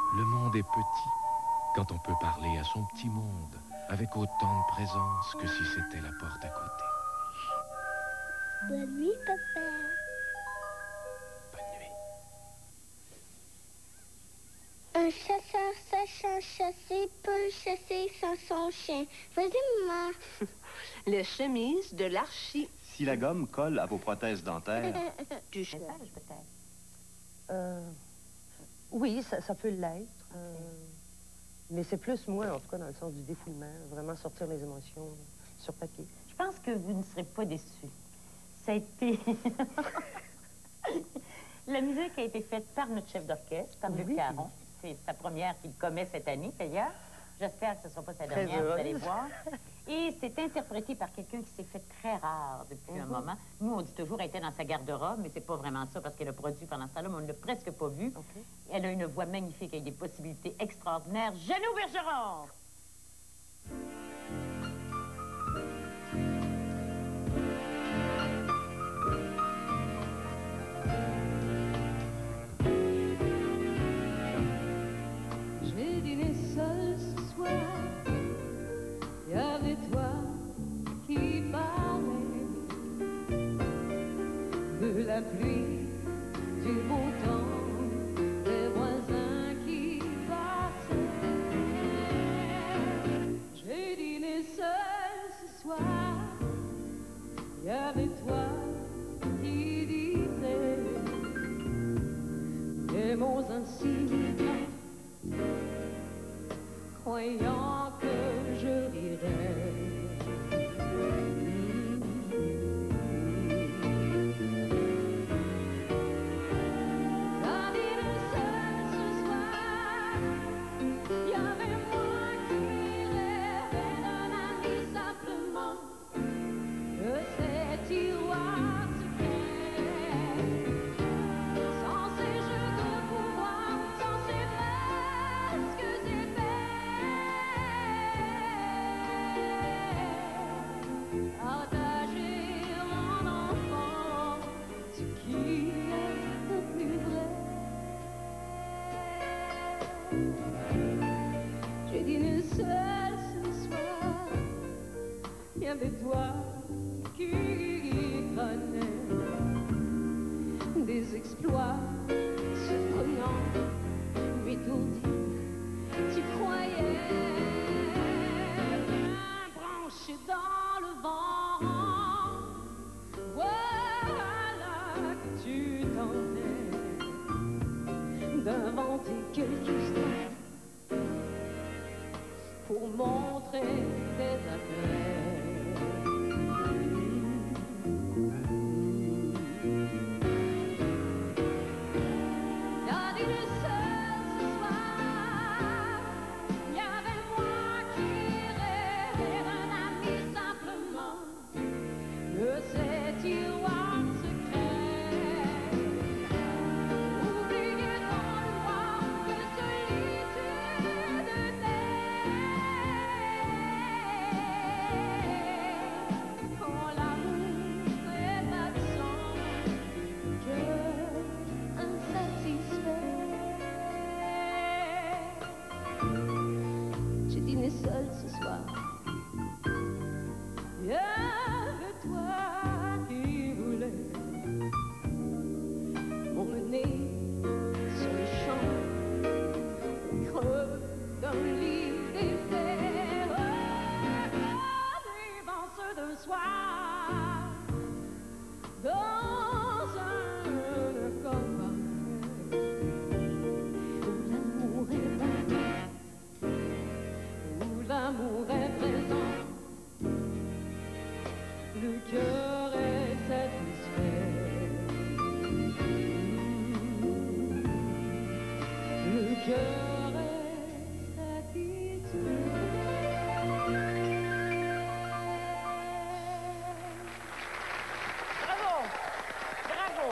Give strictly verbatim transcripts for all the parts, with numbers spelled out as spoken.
Le monde est petit quand on peut parler à son petit monde avec autant de présence que si c'était la porte à côté. Bonne nuit, papa. Bonne nuit. Un chasseur sachant chasser peut chasser sans son chien. Vas-y, maman. Le chemise de l'archi. Si la gomme colle à vos prothèses dentaires... Du message, peut-être. Euh, oui, ça, ça peut l'être. Euh, mais c'est plus moi, en tout cas, dans le sens du défoulement. Vraiment sortir les émotions sur papier. Je pense que vous ne serez pas déçus. Ça a été... La musique a été faite par notre chef d'orchestre, par Luc Oui. Caron. C'est sa première qu'il commet cette année, d'ailleurs. J'espère que ce ne sera pas sa Très dernière, heureuse. vous allez voir. Et c'est interprété par quelqu'un qui s'est fait très rare depuis un Mhm. moment. Nous, on dit toujours qu'elle était dans sa garde-robe, mais c'est pas vraiment ça parce qu'elle a produit pendant ce temps-là, mais on ne l'a presque pas vu. OK. Elle a une voix magnifique avec des possibilités extraordinaires. Jeannot Bergeron! J'ai dîné seul ce soir, il y avait toi qui parlais de la pluie, du beau temps, des voisins qui passaient. J'ai dîné seul ce soir, il y avait toi qui disais des mots insignifiants, croyant que je rirais. T'as dîné seul ce soir, il y avait moi qui rêvais d'un ami simplement, de ces tiroirs secrets, sans ces jeux de pouvoir, sans ces masques épais. Partager en enfant ce qui est le plus vrai. J'ai dîné seul ce soir, il y avait toi qui connais des exploits surprenants, m'étourdis, tu croyais bien branché dans le vent. Voilà que tu t'en es d'inventer quelque histoire pour montrer tes affaires. T'as dîné seul ce soir, il y avait moi qui rêvais d'un ami simplement, de ces tiroirs secrets. Oublier dans le noir que solitude n'est, quand l'amour est absent, que insatisfait. J'ai dîné seul ce soir, il y avait toi qui voulais m'emmener sur le champ, au creux d'un lit d'été. Regardez ce de soir, dans un corps parfait, où l'amour est vivant, où l'amour est présent, le cœur est satisfait. Le cœur est satisfait. Bravo! Bravo!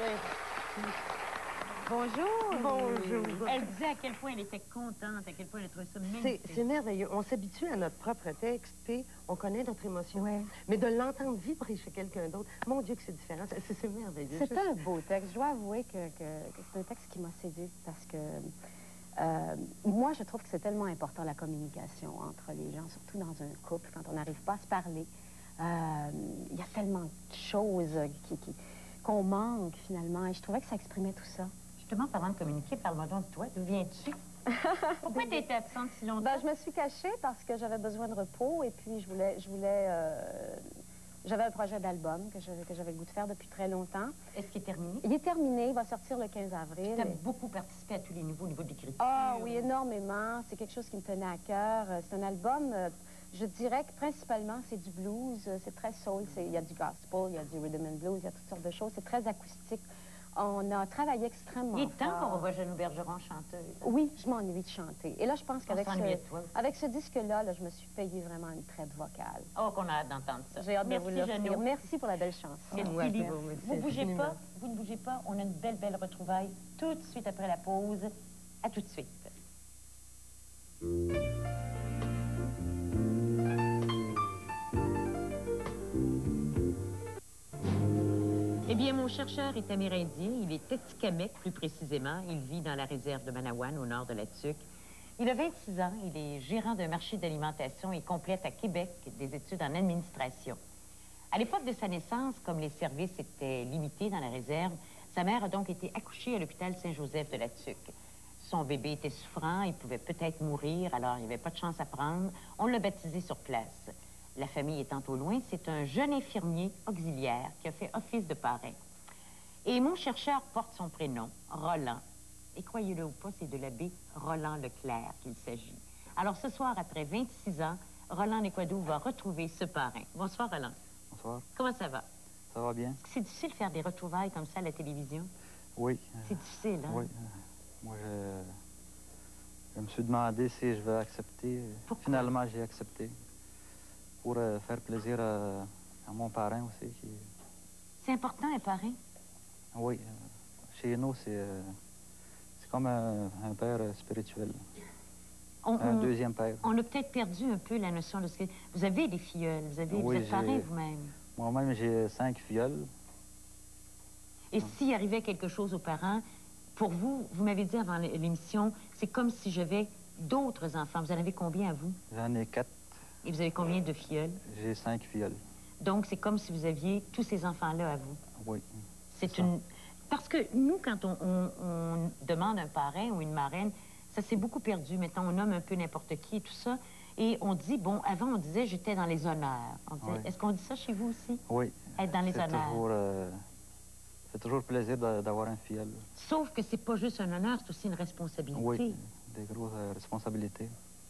Bonjour. Bonjour. Elle disait à quel point elle était contente, à quel point elle trouvait ça C'est magnifique. c'est merveilleux. On s'habitue à notre propre texte, puis on connaît notre émotion. Ouais. Mais de l'entendre vibrer chez quelqu'un d'autre, mon Dieu que c'est différent. C'est c'est merveilleux. C'est Je- un beau texte. Je dois avouer que, que- que c'est un texte qui m'a séduit parce que Euh, moi, je trouve que c'est tellement important, la communication entre les gens, surtout dans un couple, quand on n'arrive pas à se parler. Euh, Il y a tellement de choses qui, qui, qu'on manque, finalement, et je trouvais que ça exprimait tout ça. Justement, parlant de communiquer, parle-moi donc de toi. D'où viens-tu? Pourquoi tu étais absente si longtemps? Ben, je me suis cachée parce que j'avais besoin de repos, et puis je voulais... Je voulais euh, j'avais un projet d'album que j'avais, que j'avais le goût de faire depuis très longtemps. Est-ce qu'il est terminé? Il est terminé, il va sortir le quinze avril. Tu as et... beaucoup participé à tous les niveaux, au niveau de l'écriture. Ah oui, énormément. C'est quelque chose qui me tenait à cœur. C'est un album, euh, je dirais que principalement, c'est du blues. C'est très soul. Il y a du gospel, il y a du rhythm and blues, il y a toutes sortes de choses. C'est très acoustique. On a travaillé extrêmement Il est temps fort. qu'on revoie Jeanne Bergeron chanteuse. Oui, je m'ennuie de chanter. Et là, je pense qu'avec On s'ennuie de toi ce, aussi. avec ce disque-là, là, je me suis payé vraiment une traite vocale. Oh, qu'on a hâte d'entendre ça. J'ai hâte Merci, de vous l'offrir. Jeannot. Merci pour la belle chanson. Merci, Ouais, Lily. bon, merci Vous bougez infiniment. pas, vous ne bougez pas. On a une belle, belle retrouvaille tout de suite après la pause. À tout de suite. Eh bien, mon chercheur est amérindien. Il est Atikamekw, plus précisément. Il vit dans la réserve de Manawan, au nord de la Tuque. Il a vingt-six ans. Il est gérant d'un marché d'alimentation et complète à Québec des études en administration. À l'époque de sa naissance, comme les services étaient limités dans la réserve, sa mère a donc été accouchée à l'hôpital Saint-Joseph de la Tuque. Son bébé était souffrant, il pouvait peut-être mourir, alors il n'y avait pas de chance à prendre. On l'a baptisé sur place. La famille étant au loin, c'est un jeune infirmier auxiliaire qui a fait office de parrain. Et mon chercheur porte son prénom, Roland. Et croyez-le ou pas, c'est de l'abbé Roland Leclerc qu'il s'agit. Alors ce soir, après vingt-six ans, Roland Nekwadou va retrouver ce parrain. Bonsoir, Roland. Bonsoir. Comment ça va? Ça va bien? Est-ce que c'est difficile de faire des retrouvailles comme ça à la télévision? Oui. C'est difficile, hein? Oui. Moi, je, je me suis demandé si je vais accepter. Pourquoi? Finalement, j'ai accepté. Pour euh, faire plaisir à, à mon parrain aussi. Qui... C'est important, un parrain? Oui. Euh, chez nous, c'est euh, c'est comme un, un père euh, spirituel. On, un on, deuxième père. On a peut-être perdu un peu la notion de ce que... Vous avez des filleuls, vous, avez, Oui, vous êtes parrain j'ai- vous-même. Moi-même, j'ai cinq filleuls. Et s'il arrivait quelque chose aux parents, pour vous, vous m'avez dit avant l'émission, c'est comme si j'avais d'autres enfants. Vous en avez combien à vous? J'en ai quatre. Et vous avez combien de filleuls? J'ai cinq filleuls. Donc, c'est comme si vous aviez tous ces enfants-là à vous. Oui. C'est ça. une... Parce que nous, quand on, on- on demande un parrain ou une marraine, ça s'est beaucoup perdu. Maintenant, on nomme un peu n'importe qui et tout ça. Et on dit, bon, avant, on disait, j'étais dans les honneurs. On disait, Oui. est-ce qu'on dit ça chez vous aussi? Oui. Être dans les C'est honneurs. toujours, euh, c'est toujours plaisir de- d'avoir un filleul. Sauf que c'est pas juste un honneur, c'est aussi une responsabilité. Oui. Des grosses euh, responsabilités.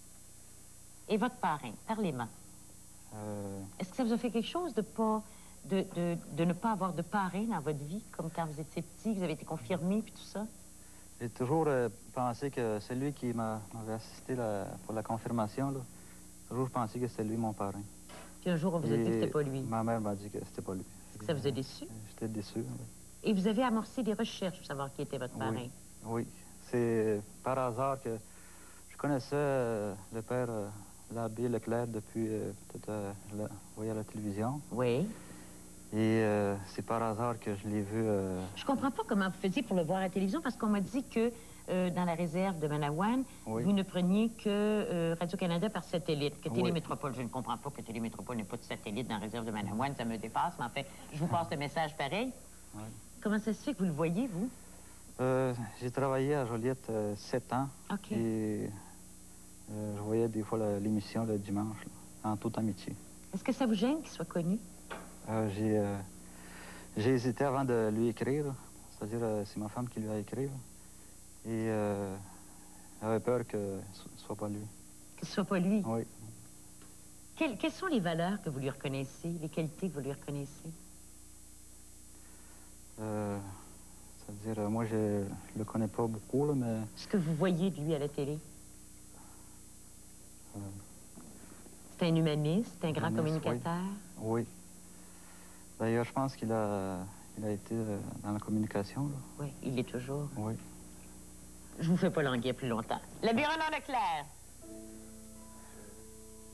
Et votre parrain, parlez-moi. Euh, Est-ce que ça vous a fait quelque chose de pas... De, de, de ne pas avoir de parrain dans votre vie, comme quand vous étiez petit, vous avez été confirmé, puis tout ça? J'ai toujours euh, pensé que c'est lui qui m'a- m'avait assisté là, pour la confirmation. Là. Toujours pensé que c'était lui mon parrain. Puis un jour, on vous a dit que Et c'était pas lui. Ma mère m'a dit que c'était pas lui. Est-ce que ça vous a déçu? J'étais déçu, oui. Et vous avez amorcé des recherches pour savoir qui était votre parrain. Oui, oui. C'est par hasard que je connaissais euh, le père, euh, l'abbé Leclerc, depuis euh, peut-être euh, je l'ai voyé à la télévision. Oui. Et euh, c'est par hasard que je l'ai vu. euh, Je comprends pas comment vous faisiez pour le voir à la télévision, parce qu'on m'a dit que euh, dans la réserve de Manawan, Oui. vous ne preniez que euh, Radio-Canada par satellite, que Oui. Télémétropole. Je ne comprends pas que Télémétropole n'ait pas de satellite dans la réserve de Manawan, ça me dépasse, mais en fait, je vous passe le message pareil. Oui. Comment ça se fait que vous le voyez, vous? euh, j'ai travaillé à Joliette euh, sept ans. OK. Et euh, je voyais des fois la- l'émission le dimanche, là, en toute amitié. Est-ce que ça vous gêne qu'il soit connu? Euh, j'ai euh, j'ai hésité avant de lui écrire. C'est-à-dire, euh, c'est ma femme qui lui a écrit. là. Et euh, j'avais peur que ce ne soit pas lui. Que ce soit pas lui? Oui. Quelles, quelles sont les valeurs que vous lui reconnaissez, les qualités que vous lui reconnaissez? Euh, C'est-à-dire, euh, moi, je ne le connais pas beaucoup, là, mais Ce que vous voyez de lui à la télé? euh, C'est un humaniste, un grand Humaniste, communicateur? oui. D'ailleurs, je pense qu'il a, il a été euh, dans la communication. Là. Oui, il est toujours. Oui. Je vous fais pas languir plus longtemps. L'abbé Roland Leclerc.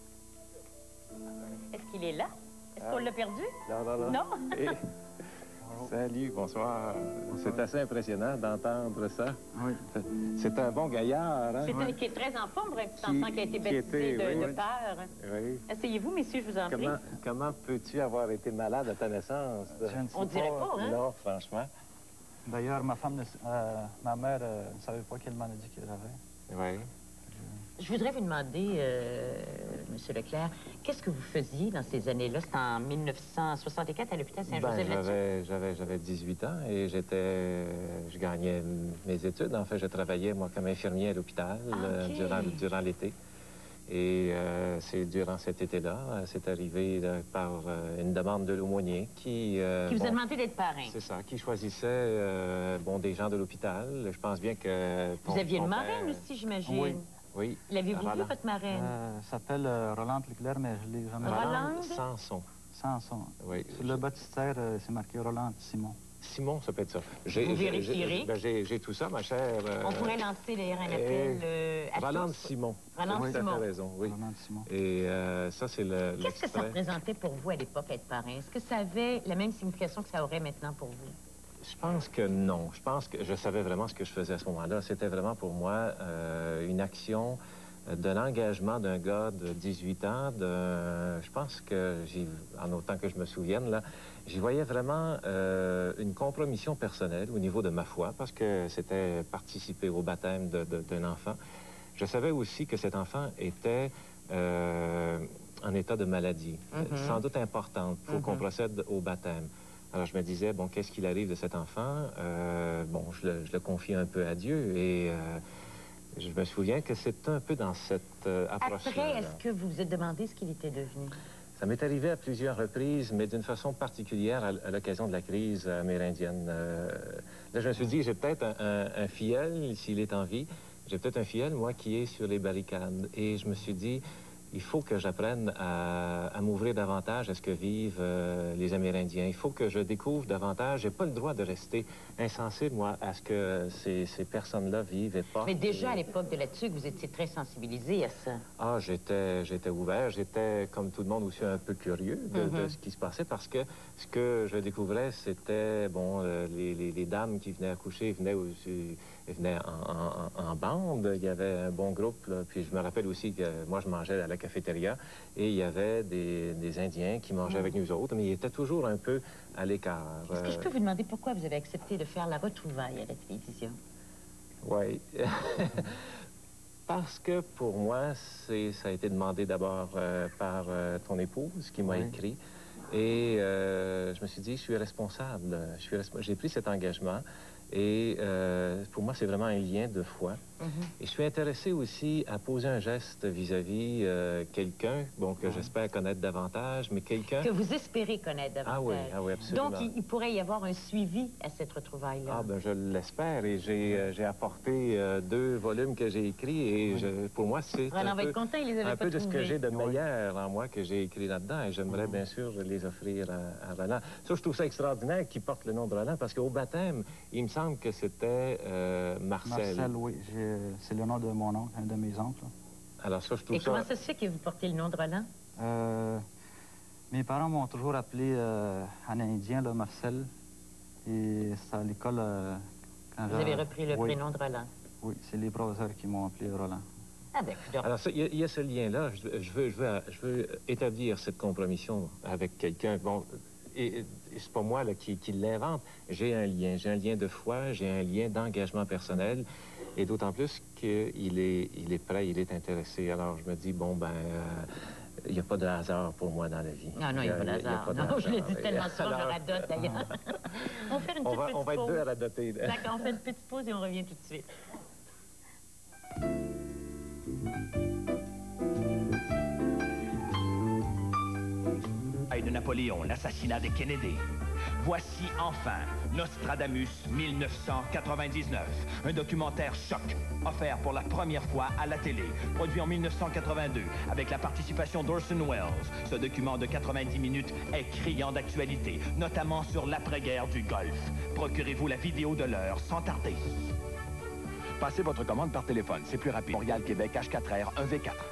Est-ce qu'il est là? Est-ce qu'on l'a perdu? Là, là, là. Non? Et- Salut, bonsoir. C'est assez impressionnant d'entendre ça. Oui. C'est un bon gaillard, hein? C'est un qui est très en forme pour un petit Qui- enfant qui a été qui baptisé était, de, oui, de oui. peur. Oui. Asseyez-vous, messieurs, je vous en prie. Comment, comment peux-tu avoir été malade à ta naissance? Je ne sais On dirait pas, hein? Non, franchement. D'ailleurs, ma femme, ne s- euh, ma mère euh, ne savait pas quelle maladie que j'avais. Oui. Je voudrais vous demander, euh, M. Leclerc, qu'est-ce que vous faisiez dans ces années-là? C'était en mille neuf cent soixante-quatre à l'hôpital Ben, Saint-Joseph-là-dessus? j'avais, j'avais, j'avais dix-huit ans et j'étais, je gagnais mes études. En fait, je travaillais, moi, comme infirmier à l'hôpital euh, Ok. durant, durant l'été. Et euh, c'est durant cet été-là, euh, c'est arrivé là, par euh, une demande de l'aumônier qui... euh, Qui vous a bon, demandé d'être parrain. C'est ça, qui choisissait euh, bon, des gens de l'hôpital. Je pense bien que... Vous ton- aviez ton une père- marraine aussi, j'imagine. Oui. Oui. L'avez-vous vu, Roland. votre marraine? Euh, elle s'appelle euh, Rolande Leclerc, mais je l'ai jamais Rolande? Rolande Sanson. Sanson. Oui. Sur le baptistère, euh, c'est marqué Rolande Simon. Simon, ça peut être ça. J'ai, Vous j'ai- vérifierez. j'ai- ben, j'ai, j'ai tout ça, ma chère. euh, On pourrait lancer d'ailleurs un appel euh, euh, à Rolande tous. Simon. Rolande Tout à Simon. fait raison, oui. Rolande Simon. Et euh, ça, c'est le. Qu'est-ce que ça l'extrait. représentait pour vous à l'époque, être parrain? Est-ce que ça avait la même signification que ça aurait maintenant pour vous? Je pense que non. Je pense que je savais vraiment ce que je faisais à ce moment-là. C'était vraiment pour moi euh, une action euh, de l'engagement d'un gars de dix-huit ans. De, je pense que, j'y- en autant que je me souvienne, là, j'y voyais vraiment euh, une compromission personnelle au niveau de ma foi, parce que c'était participer au baptême de- de- d'un enfant. Je savais aussi que cet enfant était euh, en état de maladie, euh, Mhm. sans doute importante, pour Mhm. qu'on procède au baptême. Alors, je me disais, bon, qu'est-ce qu'il arrive de cet enfant? Euh, bon, je le, je le confie un peu à Dieu et euh, je me souviens que c'est un peu dans cette euh, approche-là. Après, là. est-ce que vous vous êtes demandé ce qu'il était devenu? Ça m'est arrivé à plusieurs reprises, mais d'une façon particulière à, à l'occasion de la crise amérindienne. Euh, là, je me suis dit, j'ai peut-être un, un, un filleul, s'il est en vie, j'ai peut-être un filleul, moi, qui est sur les barricades. Et je me suis dit, il faut que j'apprenne à, à m'ouvrir davantage à ce que vivent euh, les Amérindiens. Il faut que je découvre davantage. J'ai pas le droit de rester insensible, moi, à ce que ces, ces personnes-là vivent et portent. Mais déjà, à Et- l'époque de la T U C, vous étiez très sensibilisé à ça. ah, j'étais, j'étais ouvert, j'étais, comme tout le monde aussi, un peu curieux de, de Mhm. ce qui se passait parce que ce que je découvrais, c'était, bon, euh, les, les- les dames qui venaient accoucher venaient, aussi, venaient en, en- en- en bande. Il y avait un bon groupe, là. Puis je me rappelle aussi que moi, je mangeais à la cafétéria et il y avait des, des Indiens qui mangeaient Mhm. avec nous autres, mais ils étaient toujours un peu à l'écart. Est-ce que je Euh, peux vous demander pourquoi vous avez accepté de faire la retrouvaille à la télévision? Oui. Parce que pour moi, c'est, ça a été demandé d'abord euh, par euh, ton épouse qui m'a Oui. écrit. Et euh, je me suis dit, je suis responsable. Je suis resp- J'ai pris cet engagement. Et euh, pour moi, c'est vraiment un lien de foi. Mhm. Et je suis intéressé aussi à poser un geste vis-à-vis euh, quelqu'un, bon, que j'espère connaître davantage, mais quelqu'un... Que vous espérez connaître davantage. Ah oui, ah oui, absolument. Donc, il, il pourrait y avoir un suivi à cette retrouvaille-là. Ah, ben je l'espère et j'ai euh, j'ai apporté euh, deux volumes que j'ai écrits et je- pour moi, c'est Roland un va peu, être content, il les avait un pas peu de ce que trouvés. j'ai de Oui. meilleur en moi que j'ai écrit là-dedans et j'aimerais bien sûr les offrir à, à Roland. Ça, je trouve ça extraordinaire qu'il porte le nom de Roland parce qu'au baptême, il me semble que c'était euh, Marcel. Marcel, oui. j'ai- C'est le nom de mon oncle, un de mes oncles. Alors ça, je trouve Et ça... comment ça se fait que vous portez le nom de Roland? Euh, mes parents m'ont toujours appelé euh, en indien, là, Marcel. Et c'est à l'école... euh, quand Vous j'ai- avez repris le oui, prénom de Roland. Oui, c'est les professeurs qui m'ont appelé Roland. Ah, ben, donc, Alors, ça, il y, a- il y a ce lien-là. Je, je veux, je, veux, je veux établir cette compromission avec quelqu'un. Bon, et, et c'est pas moi là, qui, qui l'invente. J'ai un lien. J'ai un lien de foi, j'ai un lien d'engagement personnel. Et d'autant plus qu'il est, il est prêt, il est intéressé. Alors, je me dis, bon, ben, euh, il n'y a pas de hasard pour moi dans la vie. non, non, il n'y a pas y a d'hasard. pas de Non, je le hasard. dis tellement souvent, je Alors, radote d'ailleurs. On va faire une on toute va, petite on va être pause. deux à radoter. D'accord, on fait une petite pause et on revient tout de suite. Et de Napoléon, l'assassinat des Kennedy. Voici enfin Nostradamus mille neuf cent quatre-vingt-dix-neuf, un documentaire choc, offert pour la première fois à la télé, produit en mille neuf cent quatre-vingt-deux, avec la participation d'Orson Welles. Ce document de quatre-vingt-dix minutes est criant d'actualité, notamment sur l'après-guerre du Golfe. Procurez-vous la vidéo de l'heure sans tarder. Passez votre commande par téléphone, c'est plus rapide. Montréal, Québec, H quatre R, un V quatre.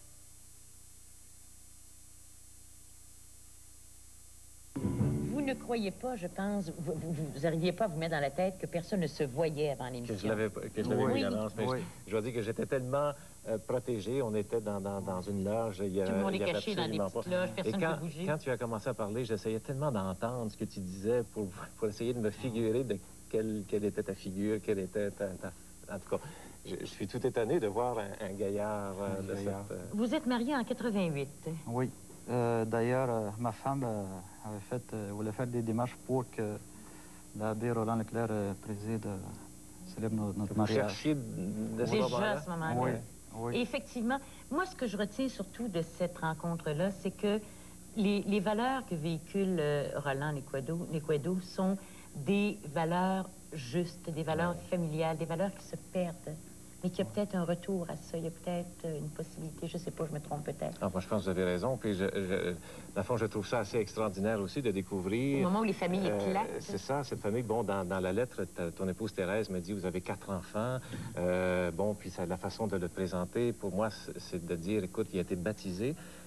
Vous ne croyez pas, je pense, vous n'arriviez pas à vous mettre dans la tête que personne ne se voyait avant l'émission. Que je l'avais que je l'avais Oui. vu d'avance, mais Oui. je, je dois dire que j'étais tellement euh, protégé, on était dans, dans, dans une loge, il y a, Tout le monde est il y avait caché dans des absolument petites pas. loges, personne Et ne quand, peut bouger. quand tu as commencé à parler, j'essayais tellement d'entendre ce que tu disais pour, pour essayer de me figurer de quelle, quelle était ta figure, quelle était ta... ta... En tout cas, je, je suis tout étonné de voir un, un gaillard euh, Un de gaillard. cette... euh, Vous êtes marié en quatre-vingt-huit. Oui. Euh, D'ailleurs, euh, ma femme euh, avait fait, euh, voulait faire des démarches pour que l'abbé Roland Leclerc euh, préside, euh, célèbre no- notre Vous mariage. cherchiez de ce Déjà moment-là? à ce moment-là. Oui, oui. Et effectivement, moi, ce que je retiens surtout de cette rencontre-là, c'est que les, les valeurs que véhicule euh, Roland Nequedo, Nequedo sont des valeurs justes, des valeurs familiales, des valeurs qui se perdent. Mais qu'il y a peut-être un retour à ça, il y a peut-être une possibilité, je ne sais pas, je me trompe peut-être. Ah, moi, je pense que vous avez raison. Puis, je, je, dans le fond, je trouve ça assez extraordinaire aussi de découvrir... Au moment où les familles euh, éclatent. C'est ça, cette famille. Bon, dans, dans la lettre, ta- ton épouse Thérèse me dit, vous avez quatre enfants. Euh, bon, puis ça, la façon de le présenter, pour moi, c'est- c'est de dire, écoute, il a été baptisé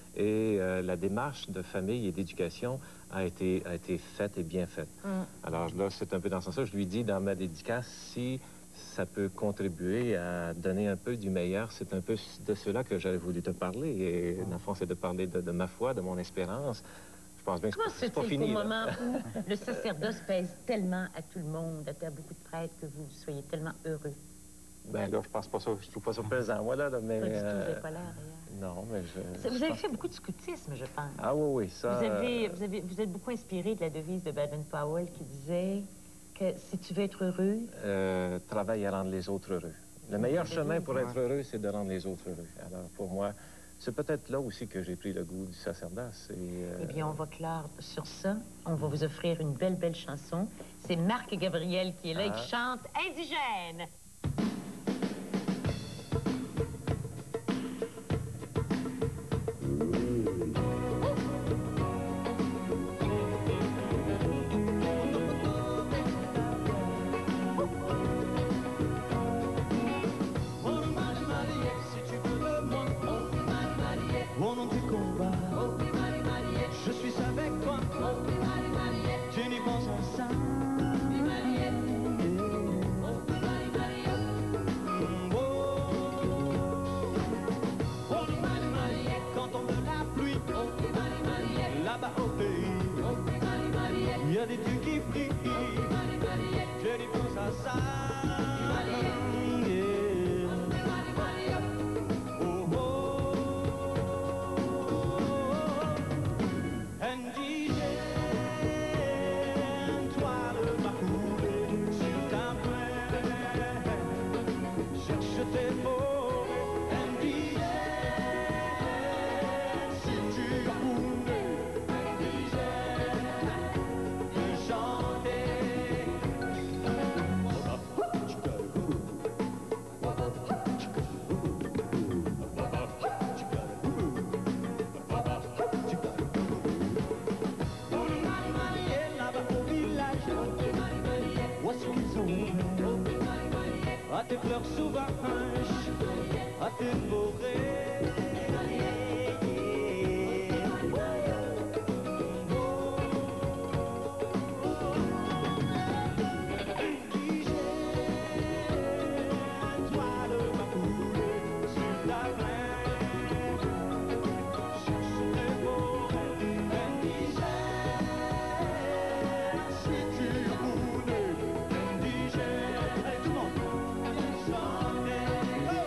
et euh, la démarche de famille et d'éducation a été, a été faite et bien faite. Mm. Alors là, c'est un peu dans ce sens-là. Je lui dis dans ma dédicace, si ça peut contribuer à donner un peu du meilleur, c'est un peu de cela que j'avais voulu te parler. Et dans le fond, c'est de parler de, de ma foi, de mon espérance. Je pense bien que Comment c'est se pas, c'est pas fait-il qu'au fini. là. moment où le sacerdoce pèse tellement à tout le monde, à beaucoup de prêtres, que vous soyez tellement heureux? Ben là, je pense pas ça, je trouve pas ça pesant, moi, là, là, mais... Pas du tout, vous euh, n'avez pas l'air, d'ailleurs. Non, mais je... Ça, Vous je avez pense fait que- beaucoup de scoutisme, je pense. Ah oui, oui, ça... Vous, avez, euh, vous, avez, vous êtes beaucoup inspiré de la devise de Baden-Powell qui disait que si tu veux être heureux, euh, travaille à rendre les autres heureux. Le meilleur chemin pour être heureux, c'est de rendre les autres heureux. Alors, pour moi, c'est peut-être là aussi que j'ai pris le goût du sacerdoce. Et, euh, eh bien, on va clore sur ça. On va vous offrir une belle, belle chanson. C'est Marc Gabriel qui est là et Ah. qui chante Indigène. Au nom du combat, je suis avec toi. Tu n'y penses à ça. Quand on de la pluie, là-bas au pays, il y a des dieux qui prient. Je n'y pense à ça. Indigène, toi le parcours sur ta plaie, cherche tes forêts. Indigène, si tu voulais, indigène, viens chanter. Là-bas au village, voici qu'ils ont à tes fleurs sauvages, à tes forêts. Indigène, toi le parcours sur ta plaie, cherche tes forêts. Indigène, si tu voulais, indigène, allez tout le monde, chanter.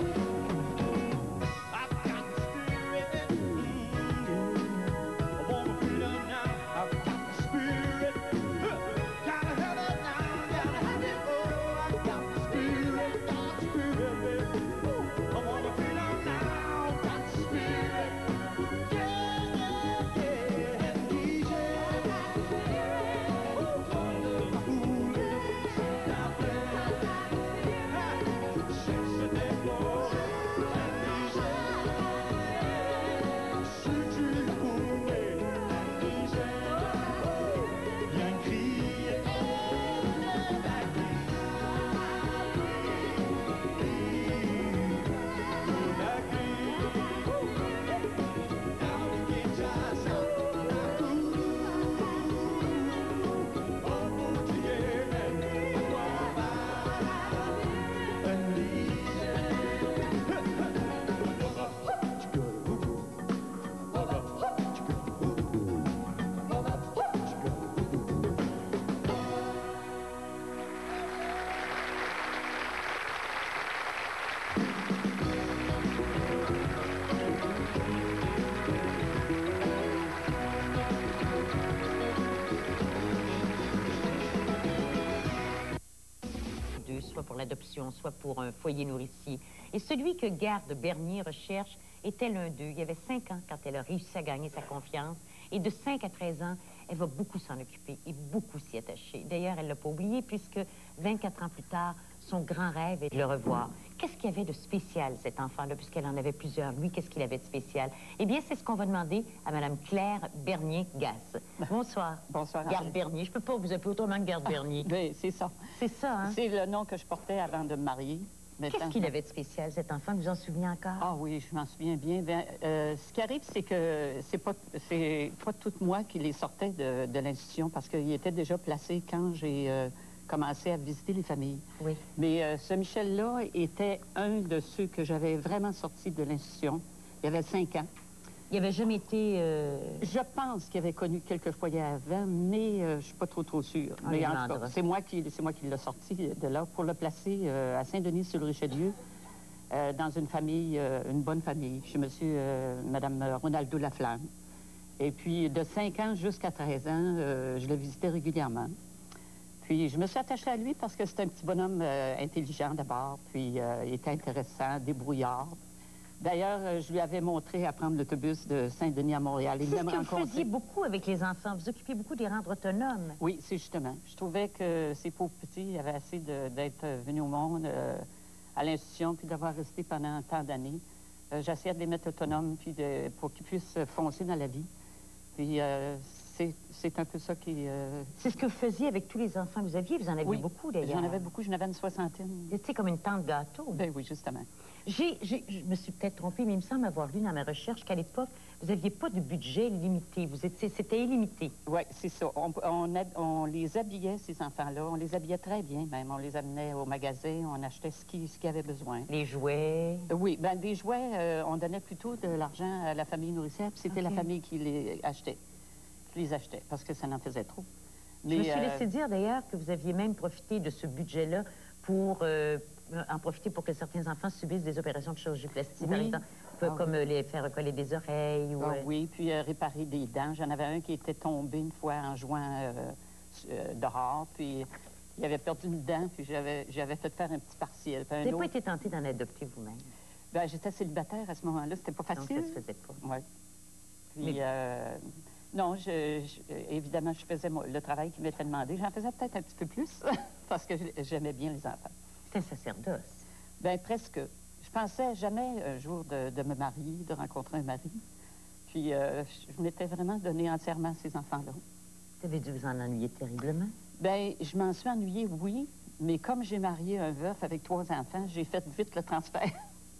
Soit pour l'adoption, soit pour un foyer nourricier. Et celui que Garde Bernier recherche était l'un d'eux. Il y avait cinq ans quand elle a réussi à gagner sa confiance. Et de cinq à treize ans, elle va beaucoup s'en occuper et beaucoup s'y attacher. D'ailleurs, elle ne l'a pas oublié puisque vingt-quatre ans plus tard, son grand rêve est de le revoir. Qu'est-ce qu'il y avait de spécial, cet enfant-là, puisqu'elle en avait plusieurs? Lui, qu'est-ce qu'il avait de spécial? Eh bien, c'est ce qu'on va demander à Mme Claire Bernier-Gasse. Bonsoir. Bonsoir. Garde Bernier. Je ne peux pas vous appeler autrement que Garde Bernier. Ah, ben, c'est ça. C'est ça, hein? C'est le nom que je portais avant de me marier. Qu'est-ce qu'il avait de spécial, cet enfant? Vous en souvenez encore? Ah oui, je m'en souviens bien. bien euh, ce qui arrive, c'est que c'est pas, c'est pas tout moi qui les sortais de, de l'institution parce qu'il était déjà placé quand j'ai euh, commencé à visiter les familles. Oui. Mais euh, ce Michel-là était un de ceux que j'avais vraiment sorti de l'institution. Il avait cinq ans. Il n'avait jamais été... Euh... Je pense qu'il avait connu quelques foyers avant, mais euh, je ne suis pas trop, trop sûre. On mais en tout cas, c'est moi qui, c'est moi qui l'ai sorti de là pour le placer euh, à Saint-Denis-sur-le-Richelieu, euh, dans une famille, euh, une bonne famille, chez monsieur, euh, madame Ronaldo Laflamme. Et puis, de cinq ans jusqu'à treize ans, euh, je le visitais régulièrement. Puis, je me suis attachée à lui parce que c'était un petit bonhomme euh, intelligent d'abord, puis euh, il était intéressant, débrouillard. D'ailleurs, je lui avais montré à prendre l'autobus de Saint-Denis à Montréal. C'est ce que vous faisiez beaucoup avec les enfants. Vous occupiez beaucoup de les rendre autonomes. Oui, c'est justement. Je trouvais que ces pauvres petits avaient assez d'être venus au monde euh, à l'institution, puis d'avoir resté pendant tant d'années. Euh, J'essayais de les mettre autonomes, puis de, pour qu'ils puissent foncer dans la vie. Puis euh, c'est un peu ça qui... Euh... C'est ce que vous faisiez avec tous les enfants que vous aviez. Vous en aviez oui, beaucoup, d'ailleurs. J'en avais beaucoup. J'en avais une soixantaine. C'était comme une tante gâteau. Ben oui, justement. J'ai, je me suis peut-être trompée, mais il me semble avoir lu dans ma recherche qu'à l'époque, vous n'aviez pas de budget limité. Vous étiez, c'était illimité. Oui, c'est ça. On, on, on les habillait, ces enfants-là. On les habillait très bien, même. On les amenait au magasin, on achetait ce qu'ils ce qu'ils avaient besoin. Les jouets? Oui, bien, des jouets, euh, on donnait plutôt de l'argent à la famille nourricière, puis c'était okay. la famille qui les achetait. Qui les achetait, parce que ça n'en faisait trop. Mais, je me suis euh... laissé dire, d'ailleurs, que vous aviez même profité de ce budget-là pour... Euh, en profiter pour que certains enfants subissent des opérations de chirurgie plastique, oui. par exemple, ah, comme oui. les faire recoller des oreilles. Ou, ah, euh... Oui, puis euh, réparer des dents. J'en avais un qui était tombé une fois en jouant euh, euh, dehors, puis il avait perdu une dent, puis j'avais fait faire un petit partiel. Vous n'avez pas été tenté d'en adopter vous-même? Bien, j'étais célibataire à ce moment-là, c'était pas facile. Donc, ça se faisait pas. Oui. Puis, Mais... euh, non, je, je, évidemment, je faisais moi, le travail qui m'était demandé. J'en faisais peut-être un petit peu plus, parce que j'aimais bien les enfants. C'est un sacerdoce. Bien, presque. Je pensais jamais un jour de, de me marier, de rencontrer un mari. Puis, euh, je m'étais vraiment donné entièrement à ces enfants-là. Vous avez dû vous en ennuyer terriblement? Bien, je m'en suis ennuyée, oui. Mais comme j'ai marié un veuf avec trois enfants, j'ai fait vite le transfert.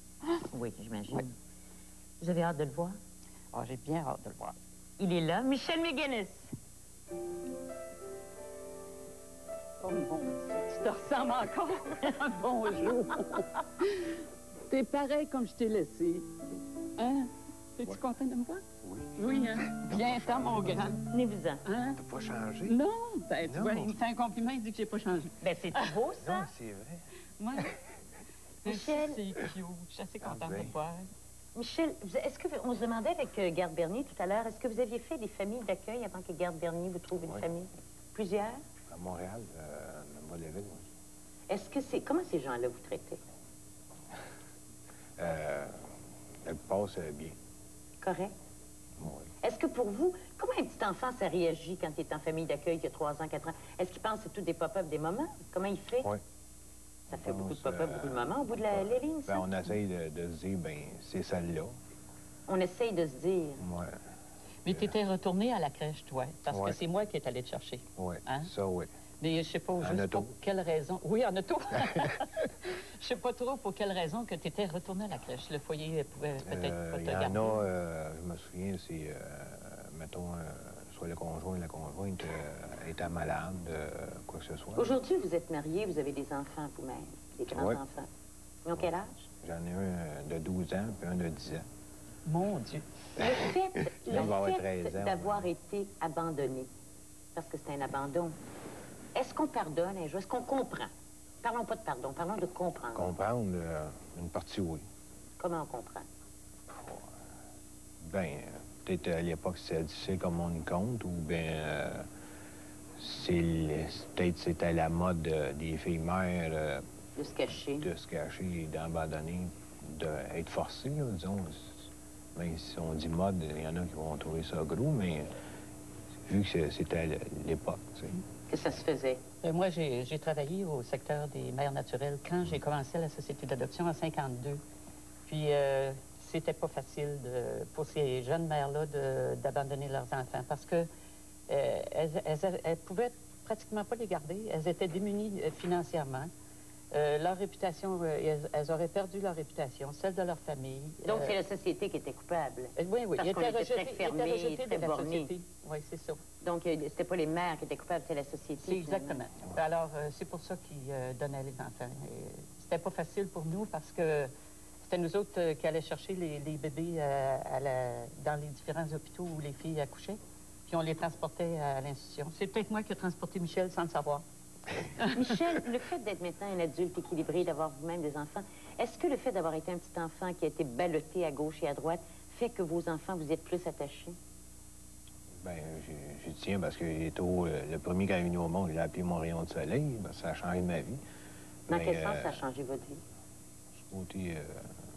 Oui, j'imagine. Oui. Vous avez hâte de le voir? Ah, j'ai bien hâte de le voir. Il est là, Michel McGuinness. Oh mon Dieu, tu te ressembles encore. Bonjour. T'es pareil comme je t'ai laissé. Hein? Es-tu ouais. content de me voir? Oui. Oui, hein? Viens-t'en, mon grand. Venez-vous-en. Hein? T'as pas changé? Non. Ben, tu vois, il me fait un compliment, il dit que j'ai pas changé. Ben, c'est tout beau, ça. Non, c'est vrai. Moi, Michel. C'est cute. Je suis assez contente ah, ben. de te voir. Michel, est-ce que vous, on se demandait avec euh, Garde Bernier tout à l'heure, est-ce que vous aviez fait des familles d'accueil avant que Garde Bernier vous trouve une oui. famille? Plusieurs? À Montréal, euh, à Montréal, oui. Est-ce que c'est... Comment ces gens-là vous traitaient? euh, la plupart, c'est bien. Correct? Oui. Est-ce que pour vous, comment un petit enfant, ça réagit quand il est en famille d'accueil, qui a trois ans, quatre ans? Est-ce qu'il pense que c'est tout des pop-up, des moments? Comment il fait? Oui. Ça fait beaucoup de pop-up, euh, beaucoup de moments au bout de la, la ligne, ça? Ben, on essaye de, de se dire, bien, c'est celle-là. On essaye de se dire. Oui. Mais tu étais retourné à la crèche, toi, parce ouais. que c'est moi qui est allé te chercher. Oui, hein? ça, oui. Mais je sais pas juste pour quelle raison. Oui, en auto. Je sais pas trop pour quelle raison que tu étais retourné à la crèche. Le foyer pouvait peut-être euh, pas te garder. garder. Il y en a, euh, je me souviens, c'est, euh, mettons, euh, soit le conjoint ou la conjointe euh, était malade, euh, quoi que ce soit. Aujourd'hui, vous êtes marié, vous avez des enfants vous-même, des grands-enfants. Oui. Ils ont quel âge? J'en ai un de douze ans puis un de dix ans. Mon Dieu! Le fait, le fait d'avoir ouais. été abandonné, parce que c'est un abandon, est-ce qu'on pardonne un jour? Est-ce qu'on comprend? Parlons pas de pardon, parlons de comprendre. Comprendre, euh, Une partie, oui. Comment on comprend? Ben, peut-être à l'époque, c'est difficile comme on y compte, ou bien euh, c'est peut-être c'était la mode euh, des filles mères. Euh, de se cacher. De se cacher, d'abandonner, d'être forcées, là, disons. Même si on dit mode, il y en a qui vont trouver ça gros, mais vu que c'était l'époque, tu sais. Que ça se faisait? Euh, moi, j'ai travaillé au secteur des mères naturelles quand j'ai commencé à la Société d'adoption en cinquante-deux. Puis, euh, c'était pas facile de, pour ces jeunes mères-là d'abandonner leurs enfants parce que euh, elles, elles, elles pouvaient pratiquement pas les garder. Elles étaient démunies euh, financièrement. Euh, leur réputation, euh, elles, elles auraient perdu leur réputation, celle de leur famille. Donc, euh, c'est la société qui était coupable? Euh, oui, oui. Parce Ils qu'on étaient était rejetés, très fermés, ils étaient rejetés très de la bornés. société. Oui, c'est ça. Donc, euh, c'était pas les mères qui étaient coupables, c'était la société. C'est exactement. Alors, euh, c'est pour ça qu'ils euh, donnaient les enfants. C'était pas facile pour nous parce que c'était nous autres euh, qui allions chercher les, les bébés euh, à la, dans les différents hôpitaux où les filles accouchaient, puis on les transportait à l'institution. C'est peut-être moi qui ai transporté Michel sans le savoir. Michel, le fait d'être maintenant un adulte équilibré, d'avoir vous-même des enfants, est-ce que le fait d'avoir été un petit enfant qui a été ballotté à gauche et à droite fait que vos enfants vous êtes plus attachés? Bien, j'y tiens parce que au, le premier qui est venu au monde, il a appelé mon rayon de soleil. Ben, ça a changé ma vie. Dans Mais, quel sens euh, ça a changé votre vie? Côté euh,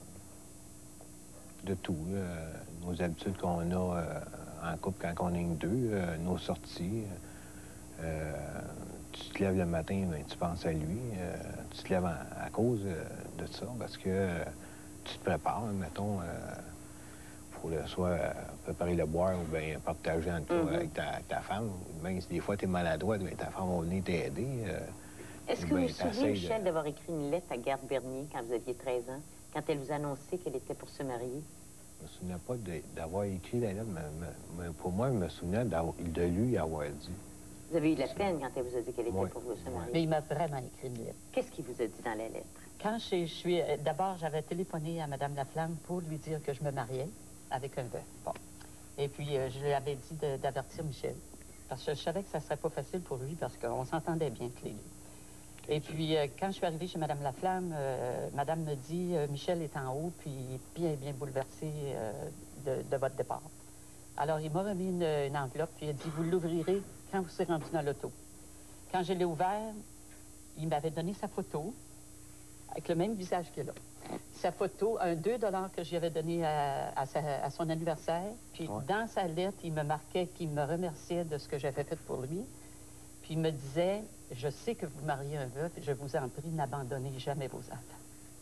de tout. Là. Nos habitudes qu'on a euh, en couple quand on est deux, euh, nos sorties. Euh, tu te lèves le matin, ben, tu penses à lui. Euh, tu te lèves à, à cause euh, de ça parce que euh, tu te prépares, mettons, euh, pour le soit euh, préparer le boire ou bien partager entre toi Mm-hmm. avec ta, ta femme. Même si des fois tu es maladroit, ben, ta femme va venir t'aider. Euh, Est-ce que ben, vous vous souvenez, t'essayes Michel, de... d'avoir écrit une lettre à Garde Bernier quand vous aviez treize ans, quand elle vous annonçait qu'elle était pour se marier? Je me souviens pas d'avoir écrit la lettre, mais, mais, mais pour moi, je me souviens de lui avoir dit. Vous avez eu de la peine quand elle vous a dit qu'elle était Oui. pour vous se marier? Mais il m'a vraiment écrit une lettre. Qu'est-ce qu'il vous a dit dans la lettre? Quand je, je suis... D'abord, j'avais téléphoné à Mme Laflamme pour lui dire que je me mariais avec un veuf. Bon. Et puis, euh, je lui avais dit d'avertir Michel. Parce que je savais que ça serait pas facile pour lui parce qu'on s'entendait bien tous les deux. Et puis, euh, quand je suis arrivée chez Mme Laflamme, euh, Madame me dit, euh, Michel est en haut, puis bien, bien bouleversé euh, de, de votre départ. Alors, il m'a remis une, une enveloppe, puis il a dit, vous l'ouvrirez quand vous serez rendu dans l'auto. Quand je l'ai ouvert, il m'avait donné sa photo, avec le même visage que là. Sa photo, un deux dollars que j'y avais donné à, à, sa, à son anniversaire. Puis Ouais. dans sa lettre, il me marquait qu'il me remerciait de ce que j'avais fait pour lui. Puis il me disait, je sais que vous mariez un veuf, je vous en prie, n'abandonnez jamais vos enfants.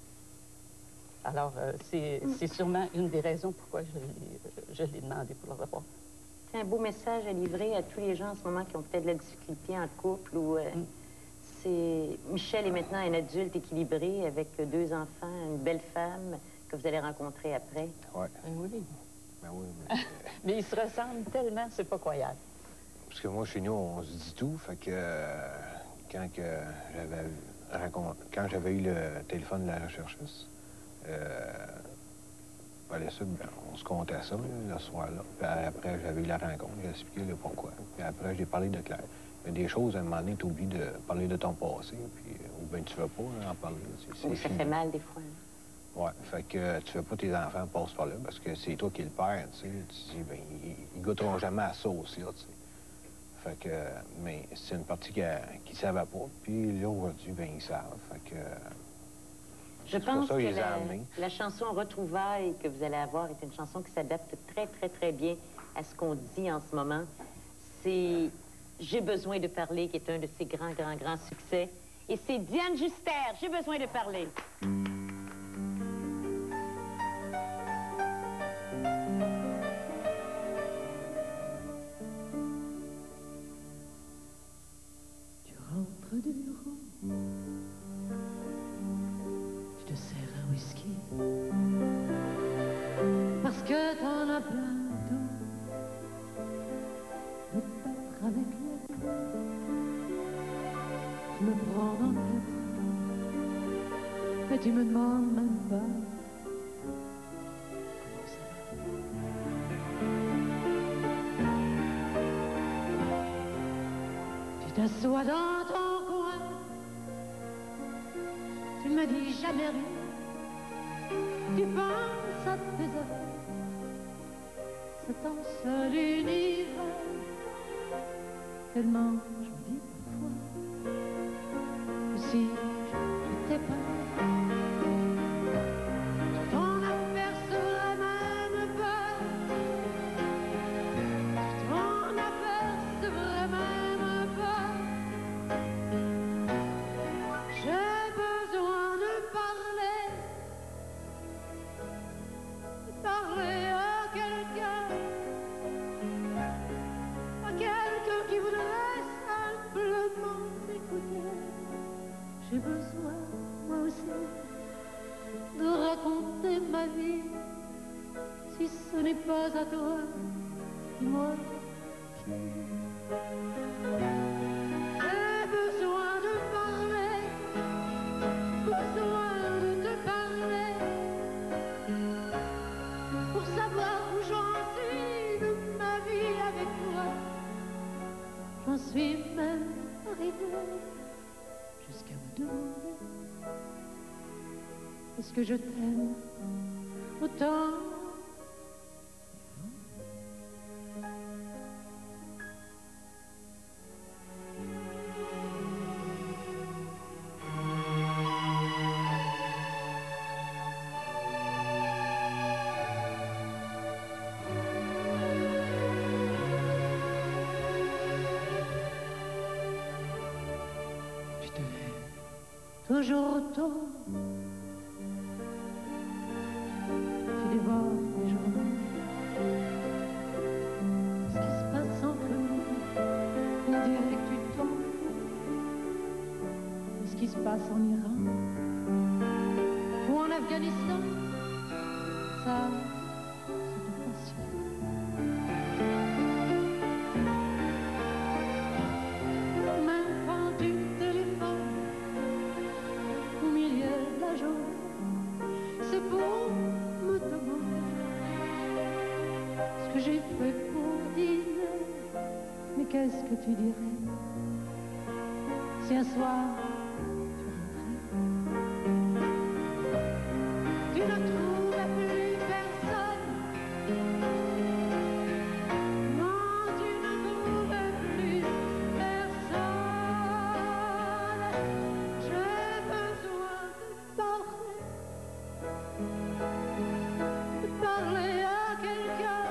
Alors, euh, c'est c'est sûrement une des raisons pourquoi je l'ai demandé pour le revoir. C'est un beau message à livrer à tous les gens en ce moment qui ont peut-être de la difficulté en couple ou... Euh, Mm. c'est... Michel est maintenant un adulte équilibré avec deux enfants, une belle femme que vous allez rencontrer après. Oui. Ben oui. Ben oui, mais, euh, Mais ils se ressemblent tellement, c'est pas croyable. parce que moi, chez nous, on se dit tout. Fait que euh, quand que j'avais raconté, quand j'avais eu le téléphone de la recherchiste, euh, fallait ça, ben, on se comptait ça là, le soir-là. Puis après, j'avais eu la rencontre, j'ai expliqué le pourquoi. Puis après, j'ai parlé de Claire. Il y a des choses, à un moment donné, tu oublies de parler de ton passé, puis, ou bien tu veux pas là, en parler. C'est Oui, ça fini. fait mal des fois. Hein. Ouais, fait que euh, tu veux pas tes enfants passent par là, parce que c'est toi qui es le père, tu sais. Tu dis, ben, ils, ils goûteront jamais à ça aussi, là, tu sais. Fait que, euh, mais c'est une partie qui ne savait pas, puis là, aujourd'hui, ben, ils savent. Fait que, euh, Je c'est pour pense ça que qu'ils les ont la, amenés. la chanson « Retrouvailles » que vous allez avoir est une chanson qui s'adapte très, très, très bien à ce qu'on dit en ce moment. C'est « J'ai besoin de parler » qui est un de ses grands, grands, grands succès. Et c'est Diane Juster, « J'ai besoin de parler ». Tu rentres du bureau, tu te sers un whisky, parce que t'en as plein le dos de t'être avec lui. Tu me prends dans tes bras, mais tu me demandes même pas comment ça va. Tu t'assois dans ton coin, tu me dis jamais rien, C'est un seul univers, tellement je me dis parfois que si j'étais pas là, tu t'en apercevrais même pas, tu t'en apercevrais même pas. J'ai besoin de parler, de parler à quelqu'un, à quelqu'un qui voudrait simplement m'écouter. J'ai besoin, moi aussi, de raconter ma vie. Si ce n'est pas à toi, dis-moi qui. J'ai besoin de parler, besoin de te parler, pour savoir où j'en suis de ma vie avec toi. J'en suis même arrivée jusqu'à me demander, est-ce que je t'aime autant? Toujours autant, tu dévores les journaux. Ce qui se passe entre nous, on dirait que tu t'en fous. Ce qui se passe en Iran ou en Afghanistan, ça, ça te passionne. Même quand tu téléphones au milieu de la journée, c'est pour me demander ce que j'ai fait pour dîner. Mais qu'est-ce que tu dirais si un soir tu rentrais, tu ne trouvais plus personne? Non, tu ne trouvais plus personne. J'ai besoin de parler, de parler à quelqu'un,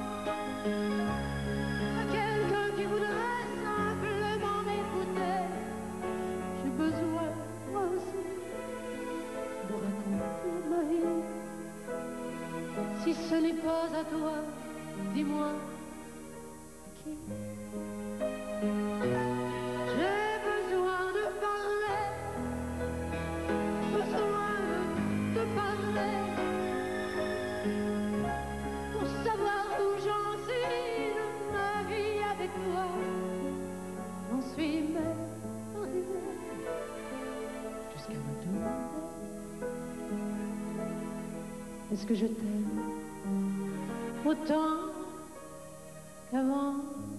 à quelqu'un qui voudrait simplement m'écouter. J'ai besoin, moi aussi, de raconter ma vie. Si ce n'est pas à toi, dis-moi à qui. J'ai besoin de parler, besoin de parler, pour savoir où j'en suis de ma vie avec toi. J'en suis même arrivée jusqu'à me demander, est-ce que je t'aime autant qu'avant?